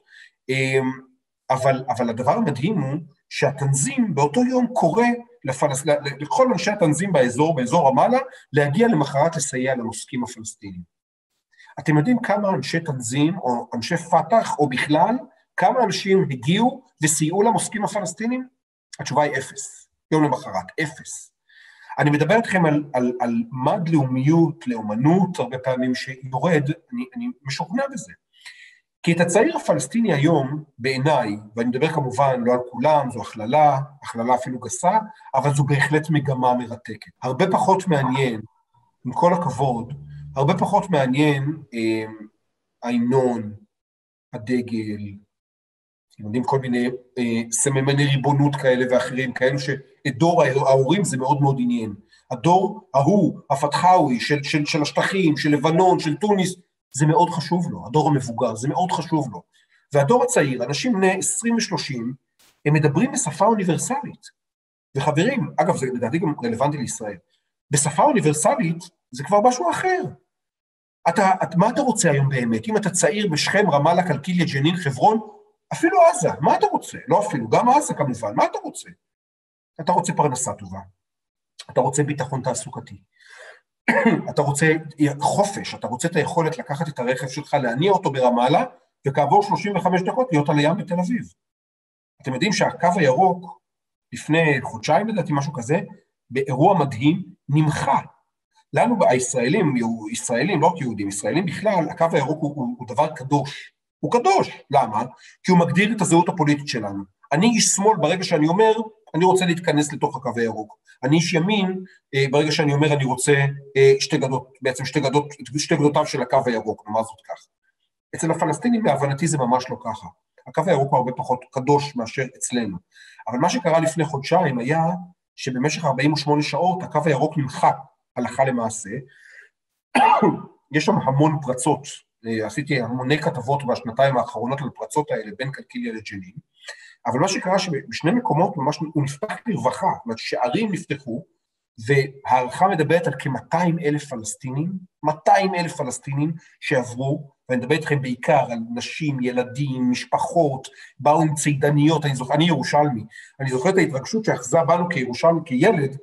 אבל הדבר המדהים הוא שהתנזים באותו יום קורא לכל אנשי התנזים באזור רמאללה, להגיע למחרת לסייע למוסקים הפלסטינים. אתם יודעים כמה אנשי תנזים או אנשי פתח או בכלל, כמה אנשים הגיעו וסייעו למוסקים הפלסטינים? התשובה היא 0, יום למחרת, 0. אני מדבר איתכם על מד לאומיות, לאומנות, הרבה פעמים שיורד, אני משוכנע בזה. כי את הצעיר הפלסטיני היום, בעיניי, ואני מדבר כמובן לא על כולם, זו הכללה אפילו גסה, אבל זו בהחלט מגמה מרתקת. הרבה פחות מעניין, עם כל הכבוד, הרבה פחות מעניין ההמנון, הדגל, אתם יודעים כל מיני סממני ריבונות כאלה ואחרים, כאלו שאת דור ההורים זה מאוד מאוד עניין. הדור ההוא, הפתחאווי, של השטחים, של לבנון, של טוניס, זה מאוד חשוב לו, הדור המבוגר, זה מאוד חשוב לו. והדור הצעיר, אנשים בני 20 ו-30, הם מדברים בשפה אוניברסלית. וחברים, אגב, זה לדעתי גם רלוונטי לישראל, בשפה אוניברסלית זה כבר משהו אחר. מה אתה רוצה היום באמת? אם אתה צעיר בשכם, רמאללה, קלקיליה, ג'נין, חברון, אפילו עזה, מה אתה רוצה? לא אפילו, גם עזה כמובן, מה אתה רוצה? אתה רוצה פרנסה טובה, אתה רוצה ביטחון תעסוקתי, אתה רוצה חופש, אתה רוצה את היכולת לקחת את הרכב שלך, להניע אותו ברמאללה, וכעבור 35 דקות להיות על הים בתל אביב. אתם יודעים שהקו הירוק, לפני חודשיים לדעתי, משהו כזה, באירוע מדהים, נמחה. לנו הישראלים, ישראלים, לא יהודים, ישראלים בכלל, הקו הירוק הוא דבר קדוש. הוא קדוש, למה? כי הוא מגדיר את הזהות הפוליטית שלנו. אני איש שמאל ברגע שאני אומר, אני רוצה להתכנס לתוך הקו הירוק. אני איש ימין, ברגע שאני אומר, אני רוצה שתי גדות, בעצם שתי גדותיו של הקו הירוק, נאמר זאת כך. אצל הפלסטינים, בהבנתי זה ממש לא ככה. הקו הירוק הוא הרבה פחות קדוש מאשר אצלנו. אבל מה שקרה לפני חודשיים היה, שבמשך 48 שעות, הקו הירוק נמחק הלכה למעשה. יש שם המון פרצות, עשיתי המוני כתבות בשנתיים האחרונות על הפרצות האלה, בין קלקיליה לג'נין, אבל מה שקרה שבשני מקומות ממש הוא נפתח לרווחה, זאת אומרת שערים נפתחו, והערכה מדברת על כ-200,000 פלסטינים, 200,000 פלסטינים שעברו, ואני מדבר איתכם בעיקר על נשים, ילדים, משפחות, באו עם צידניות, אני ירושלמי, אני זוכר את ההתרגשות שאחזה בנו כירושלמי, כילד,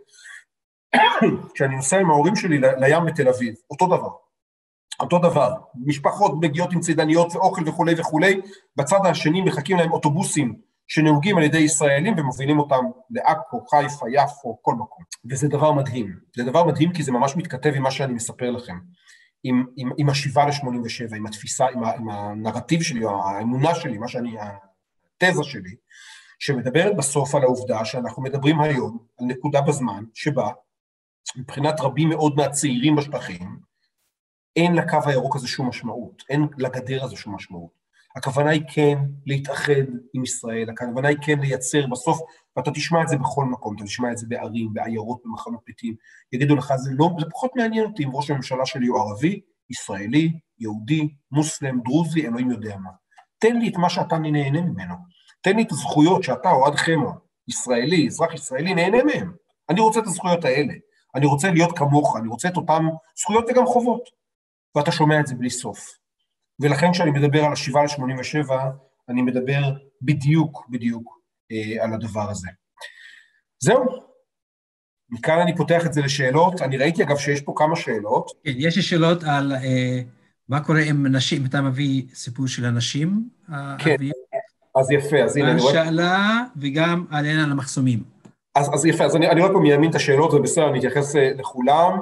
כשאני נוסע עם ההורים שלי לים בתל אביב, אותו דבר, משפחות מגיעות עם צידניות ואוכל וכו' וכו', בצד השני מחכים להם אוטובוסים שנהוגים על ידי ישראלים ומובילים אותם לעכו, חיפה, יפו, כל מקום. וזה דבר מדהים, זה דבר מדהים כי זה ממש מתכתב עם מה שאני מספר לכם, עם השיבה ל-87, עם התפיסה, עם הנרטיב שלי, או האמונה שלי, התזה שלי, שמדברת בסוף על העובדה שאנחנו מדברים היום על נקודה בזמן שבה, מבחינת רבים מאוד מהצעירים בשטחים, אין לקו הירוק הזה שום משמעות, אין לגדר הזה שום משמעות. הכוונה היא כן להתאחד עם ישראל, הכוונה היא כן לייצר בסוף, ואתה תשמע את זה בכל מקום, אתה תשמע את זה בערים, בעיירות, במחנות פליטים, יגידו לך, זה פחות מעניין אותי אם ראש הממשלה שלי הוא ערבי, ישראלי, יהודי, מוסלם, דרוזי, אלוהים יודע מה. תן לי את מה שאתה נהנה ממנו, תן לי את הזכויות שאתה, אוהד חמו, ישראלי, אזרח ישראלי, נהנה מהם. אני רוצה את הזכויות האלה, אני רוצה להיות כמוך, אני רוצה את אותם זכויות וגם חובות, ואתה שומע את זה בלי סוף. ולכן כשאני מדבר על השיבה ל-87, אני מדבר בדיוק על הדבר הזה. זהו. מכאן אני פותח את זה לשאלות, אני ראיתי אגב שיש פה כמה שאלות. כן, יש לי שאלות על מה קורה עם נשים, אתה מביא סיפור של הנשים? כן, אז יפה, אז הנה אני רואה. השאלה וגם עליהן על המחסומים. אז יפה, אז אני רואה פה מימין את השאלות, זה בסדר, אני אתייחס לכולם.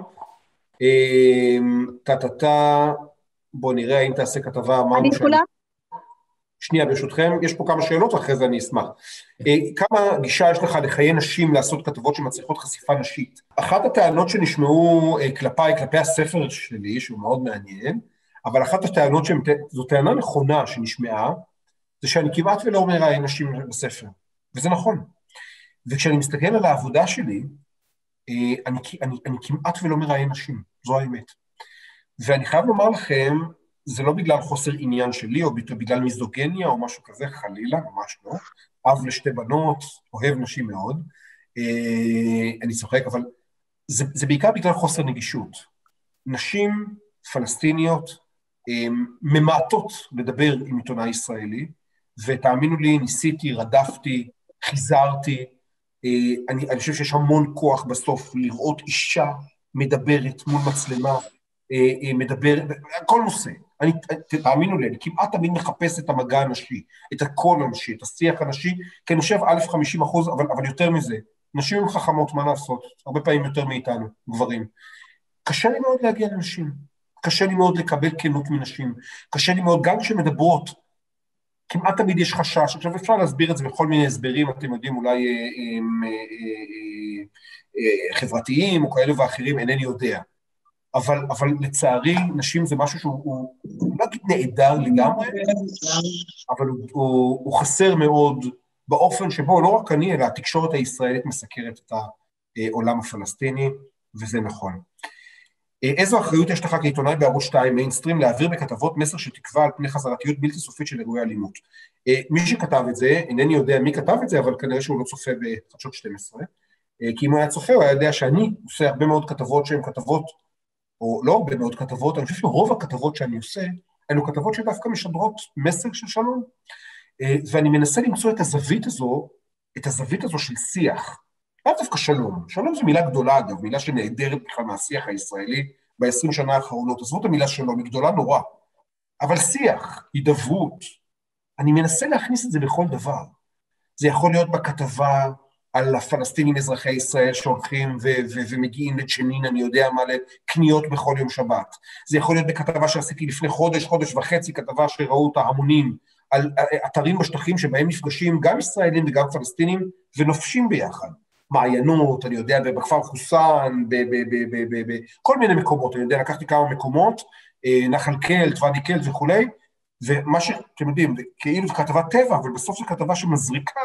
בוא נראה אם תעשה כתבה. אני יכולה? שנייה ברשותכם, יש פה כמה שאלות, אחרי זה אני אשמח. כמה גישה יש לך לחיי נשים לעשות כתבות שמצריכות חשיפה נשית? אחת הטענות שנשמעו כלפי הספר שלי, שהוא מאוד מעניין, אבל אחת הטענות, זו טענה נכונה שנשמעה, זה שאני כמעט ולא אומר ראיין נשים בספר, וזה נכון. וכשאני מסתכל על העבודה שלי, אני כמעט ולא מראיין נשים, זו האמת. ואני חייב לומר לכם, זה לא בגלל חוסר עניין שלי, או בגלל מיזוגניה, או משהו כזה, חלילה, ממש לא. אב לשתי בנות, אוהב נשים מאוד, אני צוחק, אבל זה בעיקר בגלל חוסר נגישות. נשים פלסטיניות ממעטות לדבר עם עיתונאי ישראלי, ותאמינו לי, ניסיתי, רדפתי, חיזרתי, אני חושב שיש המון כוח בסוף לראות אישה מדברת מול מצלמה, מדבר, כל נושא, תאמינו לי, אני כמעט תמיד מחפש את המגע הנשי, את הקול הנשי, את השיח הנשי, כי אני חושב 50%, אבל יותר מזה, נשים הן חכמות, מה לעשות? הרבה פעמים יותר מאיתנו, גברים. קשה לי מאוד להגיע לנשים, קשה לי מאוד לקבל כנות מנשים, קשה לי מאוד, גם כשמדברות, כמעט תמיד יש חשש, עכשיו אפשר להסביר את זה בכל מיני הסברים, אתם יודעים, אולי חברתיים או כאלה ואחרים, אינני יודע. אבל לצערי, נשים זה משהו שהוא לא נהדר לגמרי, אבל הוא חסר מאוד באופן שבו לא רק אני, אלא התקשורת הישראלית מסקרת את העולם הפלסטיני, וזה נכון. איזו אחריות יש לך כעיתונאי בערוץ 2 מיינסטרים להעביר בכתבות מסר שתקווה על פני חזרתיות בלתי סופית של אירועי אלימות? מי שכתב את זה, אינני יודע מי כתב את זה, אבל כנראה שהוא לא צופה בחדשות 12, כי אם הוא היה צופה, הוא היה יודע שאני עושה הרבה מאוד כתבות שהן כתבות או לא הרבה מאוד כתבות, אני חושב שרוב הכתבות שאני עושה, אלו כתבות שדווקא משדרות מסר של שלום, ואני מנסה למצוא את הזווית הזו של שיח, לא דווקא שלום, שלום זו מילה גדולה אגב, מילה שנעדרת בכלל מהשיח הישראלי, ב-20 שנה האחרונות, עזבו את המילה שלום, היא גדולה נורא, אבל שיח, הידברות, אני מנסה להכניס את זה בכל דבר, זה יכול להיות בכתבה על הפלסטינים אזרחי ישראל שהולכים ומגיעים לג'נין, אני יודע מה, לקניות בכל יום שבת, זה יכול להיות בכתבה שעשיתי לפני חודש וחצי, כתבה שראו אותה המונים, על אתרים בשטחים שבהם נפגשים גם ישראלים וגם פלסטינים, ונופשים ביחד. מעיינות, אני יודע, בכפר חוסן, בכל מיני מקומות, אני יודע, לקחתי כמה מקומות, נחל קלט, ואדי קלט וכו', ומה שאתם יודעים, כאילו זה כתבת טבע, אבל בסוף זה כתבה שמזריקה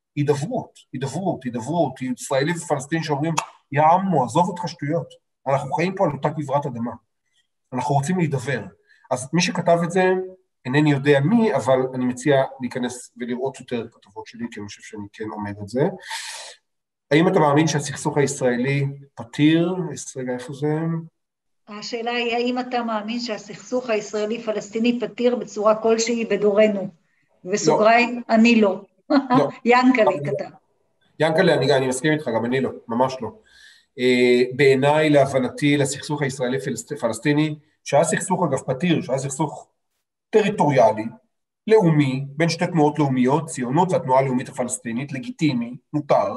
הידברות, ישראלי ופלסטיני שאומרים, יא עמו, עזוב אותך שטויות, אנחנו חיים פה על אותה כברת אדמה, אנחנו רוצים להידבר. אז מי שכתב את זה, אינני יודע מי, אבל אני מציע להיכנס ולראות יותר כתבות שלי, כי אני חושב שאני כן עומד את זה. האם אתה מאמין שהסכסוך הישראלי פתיר? רגע, איפה זה? השאלה היא, האם אתה מאמין שהסכסוך הישראלי-פלסטיני פתיר בצורה כלשהי בדורנו? וסוגריים, אני לא. ינקלה כתב. ינקלה, אני מסכים איתך, גם אני לא, ממש לא. בעיניי, להבנתי, לסכסוך הישראלי-פלסטיני, שהיה סכסוך אגב פתיר, שהיה סכסוך טריטוריאלי, לאומי, בין שתי תנועות לאומיות, ציונות והתנועה הלאומית הפלסטינית, לגיטימי, מותר,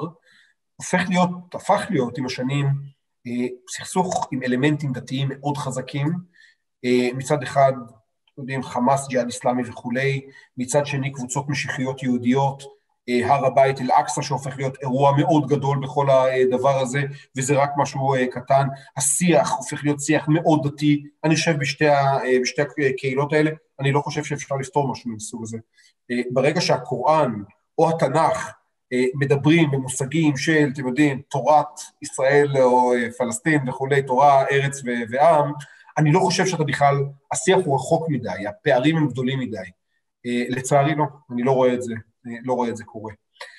הפך להיות עם השנים סכסוך עם אלמנטים דתיים מאוד חזקים, מצד אחד, יודעים, חמאס, ג'יהאד אסלאמי וכולי, מצד שני קבוצות משיחיות יהודיות, הר הבית אל-אקצא שהופך להיות אירוע מאוד גדול בכל הדבר הזה, וזה רק משהו קטן, השיח הופך להיות שיח מאוד דתי, אני חושב בשתי הקהילות האלה, אני לא חושב שאפשר לפתור משהו מסוג הזה. ברגע שהקוראן או התנ"ך מדברים במושגים של, אתם יודעים, תורת ישראל או פלסטין וכולי, תורה, ארץ ועם, אני לא חושב שאתה בכלל, השיח הוא רחוק מדי, הפערים הם גדולים מדי. לצערי לא, אני לא רואה את זה קורה.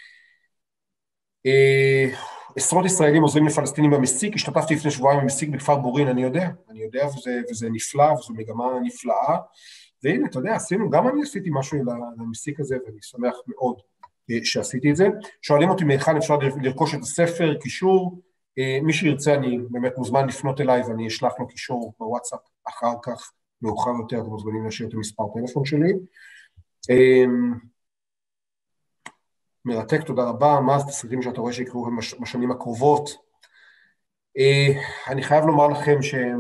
עשרות ישראלים עוזרים לפלסטינים במסיק, השתתפתי לפני שבועיים במסיק בכפר בורין, אני יודע וזה נפלא, וזו מגמה נפלאה, והנה, אתה יודע, גם אני עשיתי משהו למסיק הזה, ואני שמח מאוד שעשיתי את זה. שואלים אותי מאחד אפשר לרכוש את הספר, קישור, מי שירצה אני באמת מוזמן לפנות אליי, ואני אשלח לו קישור בוואטסאפ אחר כך, מאוחר יותר, אתם מוזמנים להשאיר את המספר טלפון שלי. מרתק, תודה רבה. מה זה תסריטים שאתה רואה שיקרו בשנים הקרובות? אני חייב לומר לכם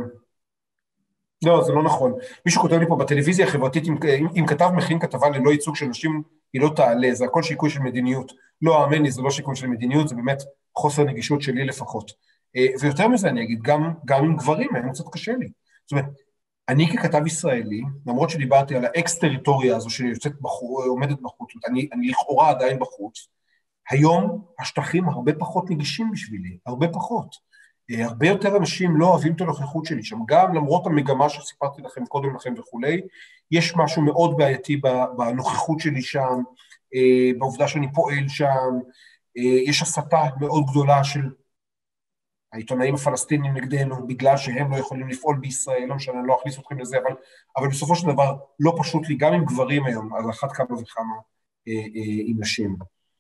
לא, זה לא נכון. מישהו כותב לי פה בטלוויזיה החברתית, אם כתב מכין כתבה ללא ייצוג של נשים, היא לא תעלה, זה הכל שיקוי של מדיניות. לא, האמן לי, זה לא שיקוי של מדיניות, זה באמת חוסר נגישות שלי לפחות. ויותר מזה אני אגיד, גם עם גברים, הם קצת קשה לי. זאת אומרת, אני ככתב ישראלי, למרות שדיברתי על האקס-טריטוריה הזו שעומדת בחוץ, אני לכאורה עדיין בחוץ, היום השטחים הרבה פחות נגישים בשבילי, הרבה פחות. הרבה יותר אנשים לא אוהבים את הנוכחות שלי שם, גם למרות המגמה שסיפרתי לכם קודם לכם וכולי, יש משהו מאוד בעייתי בנוכחות שלי שם, בעובדה שאני פועל שם, יש הסתה מאוד גדולה של העיתונאים הפלסטינים נגדנו, בגלל שהם לא יכולים לפעול בישראל, לא משנה, לא אכניס אתכם לזה, אבל בסופו של דבר לא פשוט לי, גם עם גברים היום, על אחת כמה וכמה עם נשים.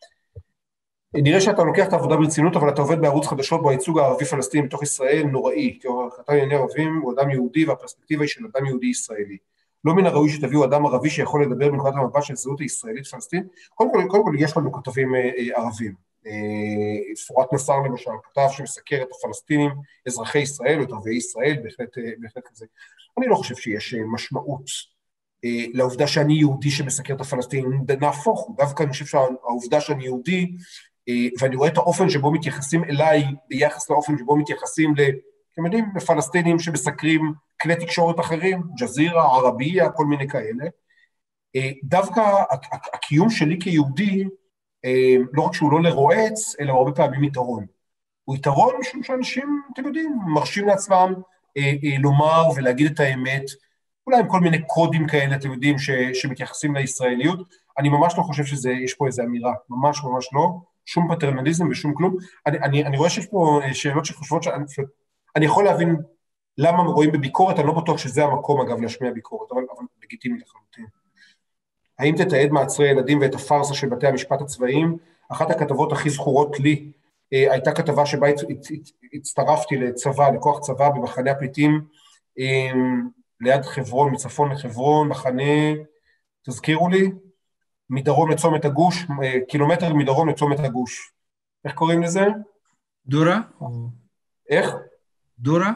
נראה שאתה לוקח את העבודה ברצינות, אבל אתה עובד בערוץ חדשות בו הייצוג הערבי-פלסטיני בתוך ישראל נוראי, כי כתב לענייני ערבים הוא אדם יהודי, והפרספקטיבה היא של אדם יהודי-ישראלי. לא מן הראוי שתביאו אדם ערבי שיכול לדבר בנקודת המבט של זהות הישראלית-פלסטין, קודם כל יש לנו כתבים ערבים. פורת נסר למשל, כתב שמסקר את הפלסטינים, אזרחי ישראל או את ערביי ישראל, בהחלט כזה. אני לא חושב שיש משמעות לעובדה שאני יהודי שמסקר את הפלסטינים, נהפוך, דווקא אני חושב שהעובדה שאני יהודי, ואני רואה את האופן שבו מתייחסים אליי, ביחס לאופן שבו מתייחסים אתם יודעים, לפלסטינים שמסקרים כלי תקשורת אחרים, ג'זירה, ערבייה, כל מיני כאלה, דווקא הקיום שלי כיהודי, לא רק שהוא לא לרועץ, אלא הרבה פעמים יתרון. הוא יתרון משום שאנשים, אתם יודעים, מרשים לעצמם לומר ולהגיד את האמת, אולי עם כל מיני קודים כאלה, אתם יודעים, שמתייחסים לישראליות, אני ממש לא חושב שיש פה איזו אמירה, ממש לא, שום פטרנליזם ושום כלום. אני רואה שיש פה שאלות שחושבות, אני יכול להבין למה רואים בביקורת? אני לא בטוח שזה המקום, אגב, להשמיע ביקורת, אבל לגיטימי לחלוטין. האם תתעד מעצרי ילדים ואת הפרסה של בתי המשפט הצבאיים? אחת הכתבות הכי זכורות לי, הייתה כתבה שבה הצטרפתי לצבא, לכוח צבא במחנה הפליטים, ליד חברון, מצפון לחברון, מחנה, תזכירו לי, מדרום לצומת הגוש, קילומטר מדרום לצומת הגוש. איך קוראים לזה? דורה? איך? דורה?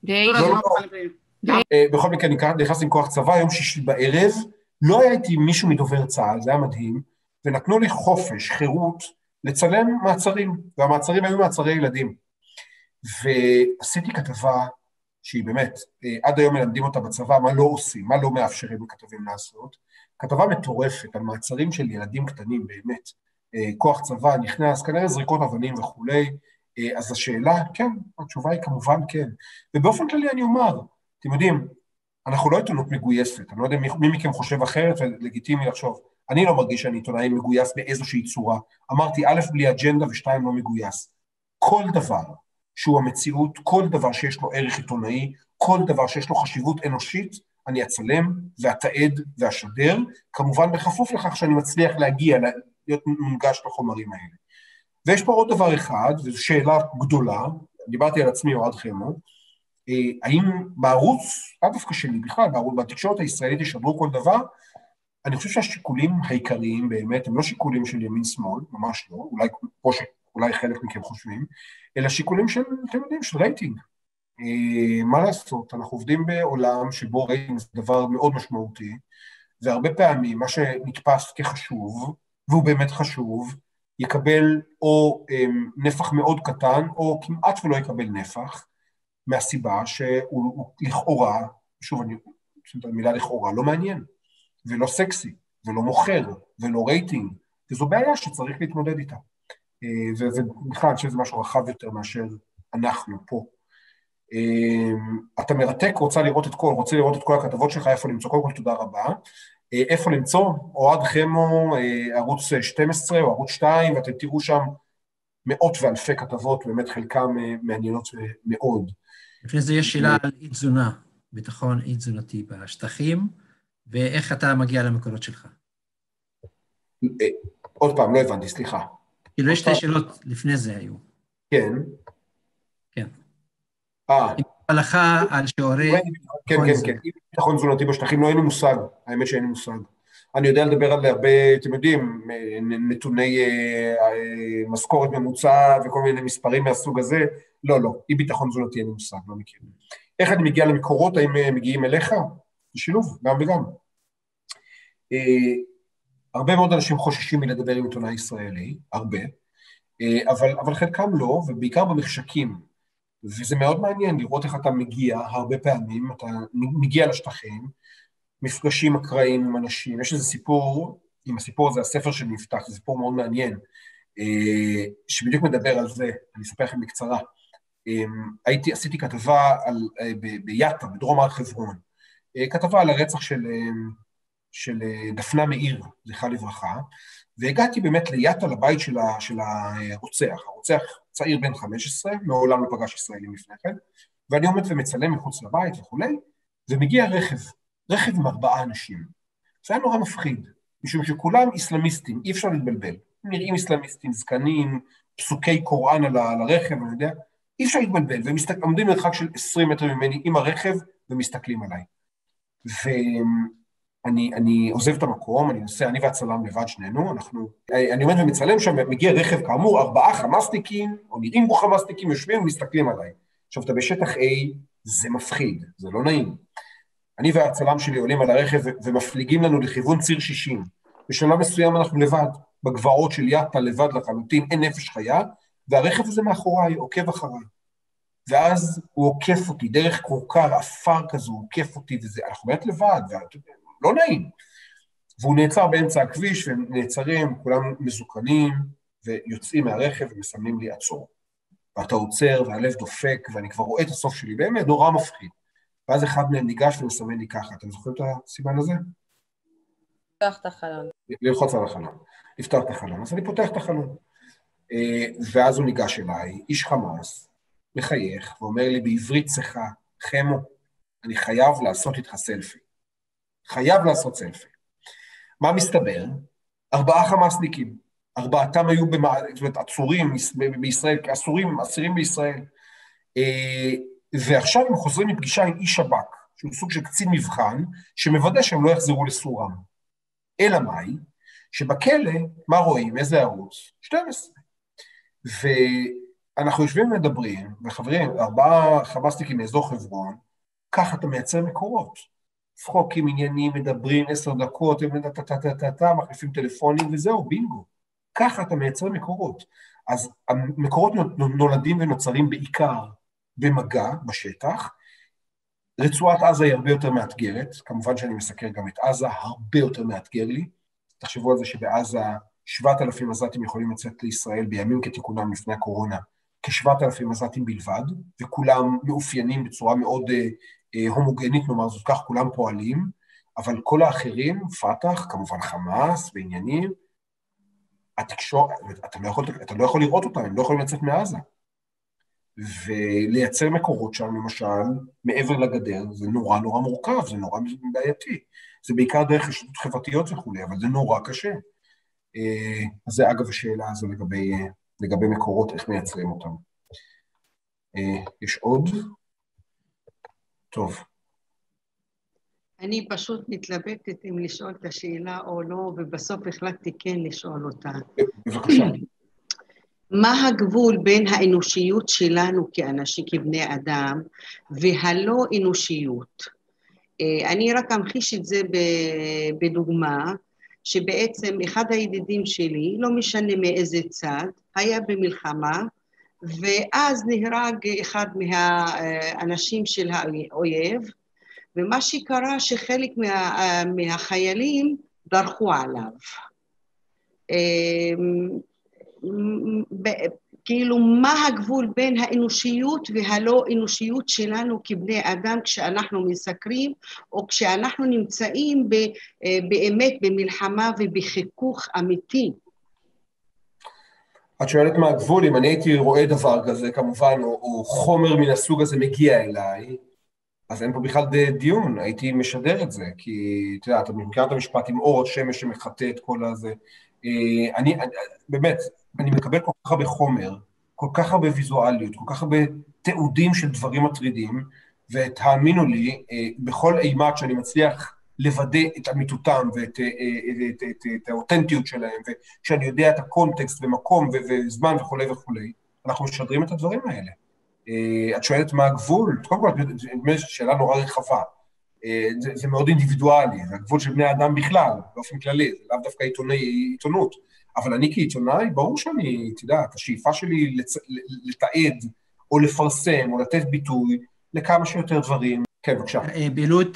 בכל מקרה נכנס עם כוח צבא, יום שישי בערב, לא היה איתי מישהו מדובר צה"ל, זה היה מדהים, ונתנו לי חופש, חירות, לצלם מעצרים, והמעצרים היו מעצרי ילדים. ועשיתי כתבה שהיא באמת, עד היום מלמדים אותה בצבא, מה לא עושים, מה לא מאפשרים לכתבים לעשות, כתבה מטורפת על מעצרים של ילדים קטנים, באמת, כוח צבא נכנס, כנראה זריקות אבנים וכולי, אז השאלה, כן, התשובה היא כמובן כן, ובאופן כללי אני אומר, אתם יודעים, אנחנו לא עיתונות מגויסת, אני לא יודע מי מכם חושב אחרת, ולגיטימי לחשוב, אני לא מרגיש שאני עיתונאי מגויס באיזושהי צורה, אמרתי א' בלי אג'נדה ושתיים לא מגויס, כל דבר שהוא המציאות, כל דבר שיש לו ערך עיתונאי, כל דבר שיש לו חשיבות אנושית, אני אצלם ואתעד ואשדר, כמובן בכפוף לכך שאני מצליח להגיע, להיות מונגש לחומרים האלה. ויש פה עוד דבר אחד, וזו שאלה גדולה, דיברתי על עצמי אוהד חמו, האם בערוץ, דווקא שלי בכלל, בתקשורת הישראלית ישדרו כל דבר, אני חושב שהשיקולים העיקריים באמת, הם לא שיקולים של ימין-שמאל, ממש לא, אולי חלק מכם חושבים, אלא שיקולים של, אתם יודעים, של רייטינג. מה לעשות? אנחנו עובדים בעולם שבו רייטינג זה דבר מאוד משמעותי, והרבה פעמים מה שנתפס כחשוב, והוא באמת חשוב, יקבל או נפח מאוד קטן, או כמעט ולא יקבל נפח, מהסיבה שהוא לכאורה, שוב אני חושב את המילה לכאורה, לא מעניין, ולא סקסי, ולא מוכר, ולא רייטינג, וזו בעיה שצריך להתמודד איתה. ובכלל, שזה משהו רחב יותר מאשר אנחנו פה. אתה מרתק, רוצה לראות את כל הכתבות שלך, איפה למצוא, קודם כל תודה רבה. איפה למצוא? אוהד חמו, ערוץ 12 או ערוץ 2, ואתם תראו שם מאות ואלפי כתבות, באמת חלקם מעניינות מאוד. לפני זה יש שאלה על אי תזונה, ביטחון אי תזונתי בשטחים, ואיך אתה מגיע למקורות שלך? עוד פעם, לא הבנתי, סליחה. כאילו יש שתי שאלות לפני זה היו. כן. כן. הלכה על שיעורי... כן, ביטחון תזונתי בשטחים, לא אין לי מושג, האמת שאין לי מושג. אני יודע לדבר על הרבה, אתם יודעים, נתוני משכורת ממוצע וכל מיני מספרים מהסוג הזה, לא, אי ביטחון תזונתי אין לי מושג, לא מכיר. איך אני מגיע למקורות, האם מגיעים אליך? זה שילוב, גם וגם. הרבה מאוד אנשים חוששים מלדבר עם עיתונאי ישראלי, הרבה, אבל חלקם לא, ובעיקר במחשכים, וזה מאוד מעניין לראות איך אתה מגיע, הרבה פעמים, אתה מגיע לשטחים, מפגשים אקראיים עם אנשים, יש איזה סיפור, עם הסיפור הזה, הספר שנפתח, זה סיפור מאוד מעניין, שבדיוק מדבר על זה, אני אספר לכם בקצרה, עשיתי כתבה ביאטה, בדרום הר חברון, כתבה על הרצח של דפנה מאיר, זכרה לברכה, והגעתי באמת ליאטה לבית של הרוצח צעיר בן 15, מעולם לא פגש ישראלים לפני כן, ואני עומד ומצלם מחוץ לבית וכולי, ומגיע רכב עם 4 אנשים. זה היה נורא מפחיד, משום שכולם איסלאמיסטים, אי אפשר להתבלבל, נראים איסלאמיסטים, זקנים, פסוקי קוראן על הרכב, אני יודע, אי אפשר להתבלבל, והם עומדים מרחק של 20 מטר ממני עם הרכב, ומסתכלים עליי. אני עוזב את המקום, אני והצלם לבד שנינו, אני עומד ומצלם שם, מגיע רכב כאמור, 4 חמאסניקים, או נראים בו חמאסניקים, יושבים ומסתכלים עליי. עכשיו, אתה בשטח A, זה מפחיד, זה לא נעים. אני והצלם שלי עולים על הרכב ומפליגים לנו לכיוון ציר 60. בשלב מסוים אנחנו לבד, בגבעות של יאטה לבד לחלוטין, אין נפש חיה, והרכב הזה מאחוריי, עוקב אחריי. ואז הוא עוקף אותי, דרך קורקר, אפר כזו, הוא עוקף אותי, אנחנו באמת לבד, לא נעים. והוא נעצר באמצע הכביש, והם נעצרים, כולם מזוקנים, ויוצאים מהרכב ומסמנים לי עצור. ואתה עוצר, והלב דופק, ואני כבר רואה את הסוף שלי, באמת נורא מפחיד. ואז אחד מהם ניגש ומסמן לי ככה, אתם זוכרים את הסימן הזה? לפתוח את החלון. ללחוץ על החלון, לפתוח את החלון. אז אני פותח את החלון. ואז הוא ניגש אליי, איש חמאס, מחייך, ואומר לי בעברית צחה, חמו, אני חייב לעשות איתך סלפי. חייב לעשות סלפי. מה מסתבר? 4 חמאסניקים, 4 היו עצורים בישראל, אסירים בישראל, ועכשיו הם חוזרים מפגישה עם איש שב"כ, שהוא סוג של קצין מבחן, שמוודא שהם לא יחזרו לסורם. אלא מאי? שבכלא, מה רואים? איזה ערוץ? 12. ואנחנו יושבים ומדברים, וחברים, 4 חמאסניקים מאזור חברון, ככה אתה מייצר מקורות. צחוקים עניינים, מדברים 10 דקות, מחליפים טלפונים, וזהו, בינגו. ככה אתה מייצר מקורות. אז המקורות נולדים ונוצרים בעיקר במגע, בשטח. רצועת עזה היא הרבה יותר מאתגרת, כמובן שאני מסקר גם את עזה, הרבה יותר מאתגר לי. תחשבו על זה שבעזה 7,000 עזתים יכולים לצאת לישראל בימים כתיקונם לפני הקורונה, כ7,000 עזתים בלבד, וכולם מאופיינים בצורה מאוד הומוגנית, נאמר זאת כך, כולם פועלים, אבל כל האחרים, פתח, כמובן חמאס ועניינים, התקשורת, אתה לא יכול לראות אותם, הם לא יכולים לצאת מעזה. ולייצר מקורות שם, למשל, מעבר לגדר, זה נורא נורא מורכב, זה נורא בעייתי. זה בעיקר דרך רשתות חברתיות וכו', אבל זה נורא קשה. אז זה אגב השאלה הזו לגבי מקורות, איך מייצרים אותם. יש עוד? טוב. אני פשוט מתלבטת אם לשאול את השאלה או לא, ובסוף החלטתי כן לשאול אותה. בבקשה. מה הגבול בין האנושיות שלנו כאנשים, כבני אדם, והלא אנושיות? אני רק אמחיש את זה בדוגמה, שבעצם אחד הידידים שלי, לא משנה מאיזה צד, היה במלחמה, ואז נהרג אחד מהאנשים של האויב, ומה שקרה שחלק מהחיילים דרכו עליו. כאילו מה הגבול בין האנושיות והלא אנושיות שלנו כבני אדם כשאנחנו מסקרים, או כשאנחנו נמצאים באמת במלחמה ובחיכוך אמיתי? את שואלת מה הגבול, אם אני הייתי רואה דבר כזה, כמובן, או חומר מן הסוג הזה מגיע אליי, אז אין פה בכלל דיון, הייתי משדר את זה, כי אתה יודע, אתה מכיר את המשפט עם אור השמש שמחטא את כל הזה, באמת, אני מקבל כל כך הרבה חומר, כל כך הרבה ויזואליות, כל כך הרבה תיעודים של דברים מטרידים, ותאמינו לי, בכל אימת שאני מצליח לוודא את אמיתותם ואת האותנטיות שלהם, ושאני יודע את הקונטקסט ומקום וזמן וכו' וכו', אנחנו משדרים את הדברים האלה. את שואלת מה הגבול? קודם כל, זו שאלה נורא רחבה. זה מאוד אינדיבידואלי, זה הגבול של בני אדם בכלל, באופן כללי, זה לאו דווקא עיתונות. אבל אני כעיתונאי, ברור שאני, אתה יודע, השאיפה שלי לתעד, או לפרסם, או לתת ביטוי, לכמה שיותר דברים. כן, בבקשה. פעילות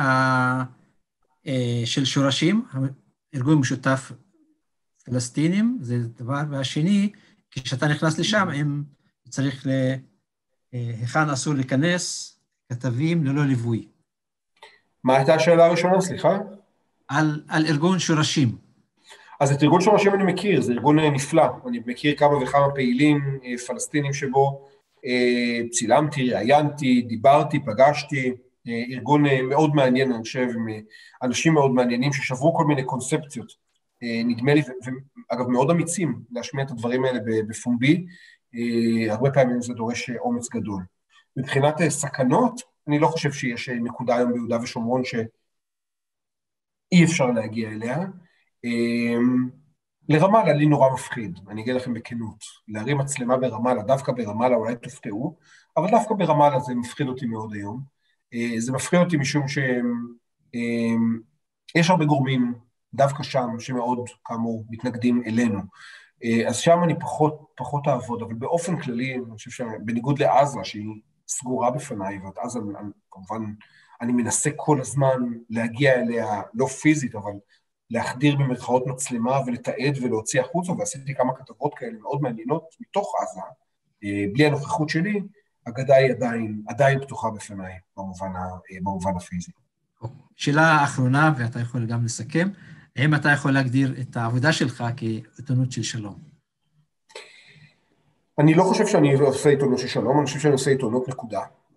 של שורשים, ארגון משותף פלסטינים, זה דבר, והשני, כשאתה נכנס לשם, צריך היכן אסור להיכנס, כתבים ללא ליווי. מה הייתה השאלה הראשונה, סליחה? על ארגון שורשים. אז את ארגון שורשים אני מכיר, זה ארגון נפלא, אני מכיר כמה וכמה פעילים פלסטינים שבו צילמתי, ראיינתי, דיברתי, פגשתי, ארגון מאוד מעניין, אני חושב, עם אנשים מאוד מעניינים ששברו כל מיני קונספציות, נדמה לי, ואגב מאוד אמיצים להשמיע את הדברים האלה בפומבי, הרבה פעמים זה דורש אומץ גדול. מבחינת סכנות, אני לא חושב שיש נקודה היום ביהודה ושומרון שאי אפשר להגיע אליה, לרמאללה לי נורא מפחיד, אני אגיד לכם בכנות, להרים מצלמה ברמאללה, דווקא ברמאללה אולי תופתעו, אבל דווקא ברמאללה זה מפחיד אותי מאוד היום, זה מפחיד אותי משום שיש הרבה גורמים דווקא שם שמאוד כאמור מתנגדים אלינו, אז שם אני פחות אעבוד, אבל באופן כללי אני חושב שבניגוד לעזה שהיא סגורה בפניי, ואת עזה כמובן אני מנסה כל הזמן להגיע אליה לא פיזית, אבל להחדיר במרכאות מצלמה ולתעד ולהוציא החוצה, ועשיתי כמה כתבות כאלה מאוד מעניינות מתוך עזה, בלי הנוכחות שלי, הגדה היא עדיין פתוחה בפניי, במובן הפיזי. שאלה האחרונה, ואתה יכול גם לסכם, האם אתה יכול להגדיר את העבודה שלך כעיתונות של שלום? אני לא חושב שאני עושה עיתונות של שלום, אני חושב שאני עושה עיתונות נקודה.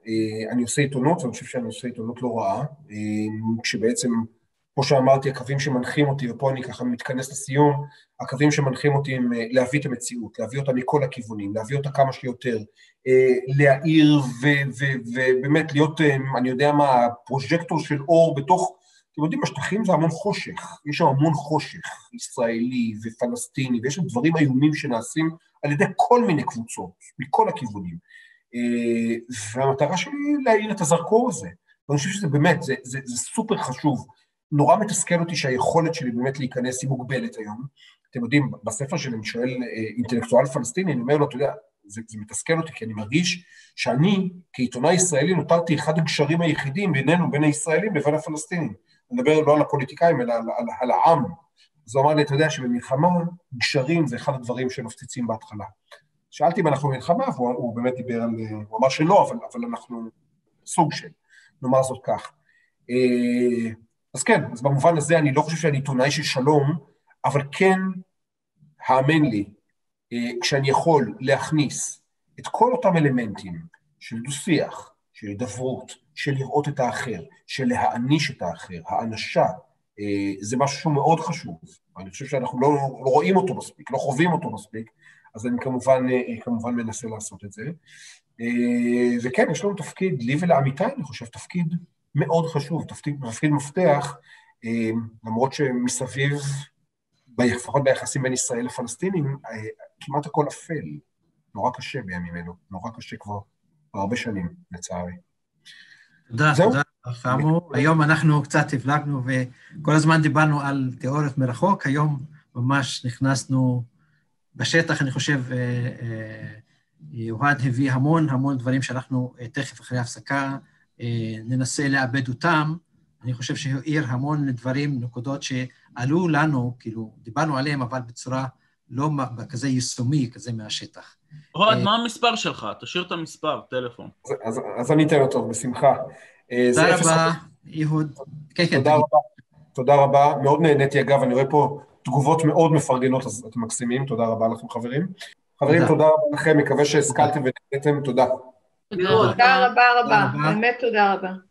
אני עושה עיתונות, ואני חושב שאני עושה עיתונות לא רעה, כשבעצם, כמו שאמרתי, הקווים שמנחים אותי, ופה אני ככה מתכנס לסיום, הקווים שמנחים אותי הם להביא את המציאות, להביא אותה מכל הכיוונים, להביא אותה כמה שיותר, להעיר ובאמת להיות, אני יודע מה, פרוז'קטור של אור בתוך, אתם יודעים, השטחים זה המון חושך, יש שם המון חושך, ישראלי ופלסטיני, ויש שם דברים איומים שנעשים על ידי כל מיני קבוצות, מכל הכיוונים. והמטרה שלי היא להעיר את הזרקור הזה, ואני חושב שזה באמת, זה סופר חשוב, נורא מתסכל אותי שהיכולת שלי באמת להיכנס היא מוגבלת היום, אתם יודעים, בספר שלי אני שואל אינטלקטואל פלסטיני, אני אומר לו, אתה יודע, זה מתסכל אותי, כי אני מרגיש שאני, כעיתונאי ישראלי, נותרתי אחד הגשרים היחידים בינינו, בין הישראלים לבין הפלסטינים, אני מדבר לא על הפוליטיקאים, אלא על העם, אז הוא אמר לי, אתה יודע שבמלחמה, גשרים זה אחד הדברים שמפציצים בהתחלה. שאלתי אם אנחנו במלחמה, והוא באמת דיבר על, הוא אמר שלא, אבל אנחנו סוג של, נאמר זאת כך. אז כן, אז במובן הזה אני לא חושב שאני עיתונאי של שלום, אבל כן, האמן לי, כשאני יכול להכניס את כל אותם אלמנטים של דו-שיח, של הידברות, של לראות את האחר, של להעניש את האחר, האנשה, זה משהו שהוא מאוד חשוב. אני חושב שאנחנו לא רואים אותו מספיק, לא חווים אותו מספיק, אז אני כמובן מנסה לעשות את זה. וכן, יש לנו תפקיד, לי ולעמיתי, אני חושב, תפקיד מאוד חשוב, תפקיד מפתח, למרות שמסביב, לפחות ביחסים בין ישראל לפלסטינים, כמעט הכל אפל, נורא קשה בימים אלו, נורא קשה כבר הרבה שנים, לצערי. תודה, תודה, חמו. היום אנחנו קצת הבלגנו, וכל הזמן דיברנו על תיאוריות מרחוק, היום ממש נכנסנו בשטח, אני חושב, יוהד הביא המון דברים שאנחנו תכף אחרי הפסקה ננסה לאבד אותם. אני חושב שהעיר המון דברים, נקודות שעלו לנו, כאילו דיברנו עליהם, אבל בצורה לא כזה יישומי, כזה מהשטח. יוהד, מה המספר שלך? תשאיר את המספר, טלפון. אז אני אתן אותו, בשמחה. תודה רבה, יהוד. תודה רבה, מאוד נהניתי אגב, אני רואה פה תגובות מאוד מפרגנות, אז אתם מקסימים, תודה רבה לכם חברים. חברים, תודה רבה לכם, מקווה שהשכלתם ונהניתם, תודה. תודה רבה, באמת תודה רבה.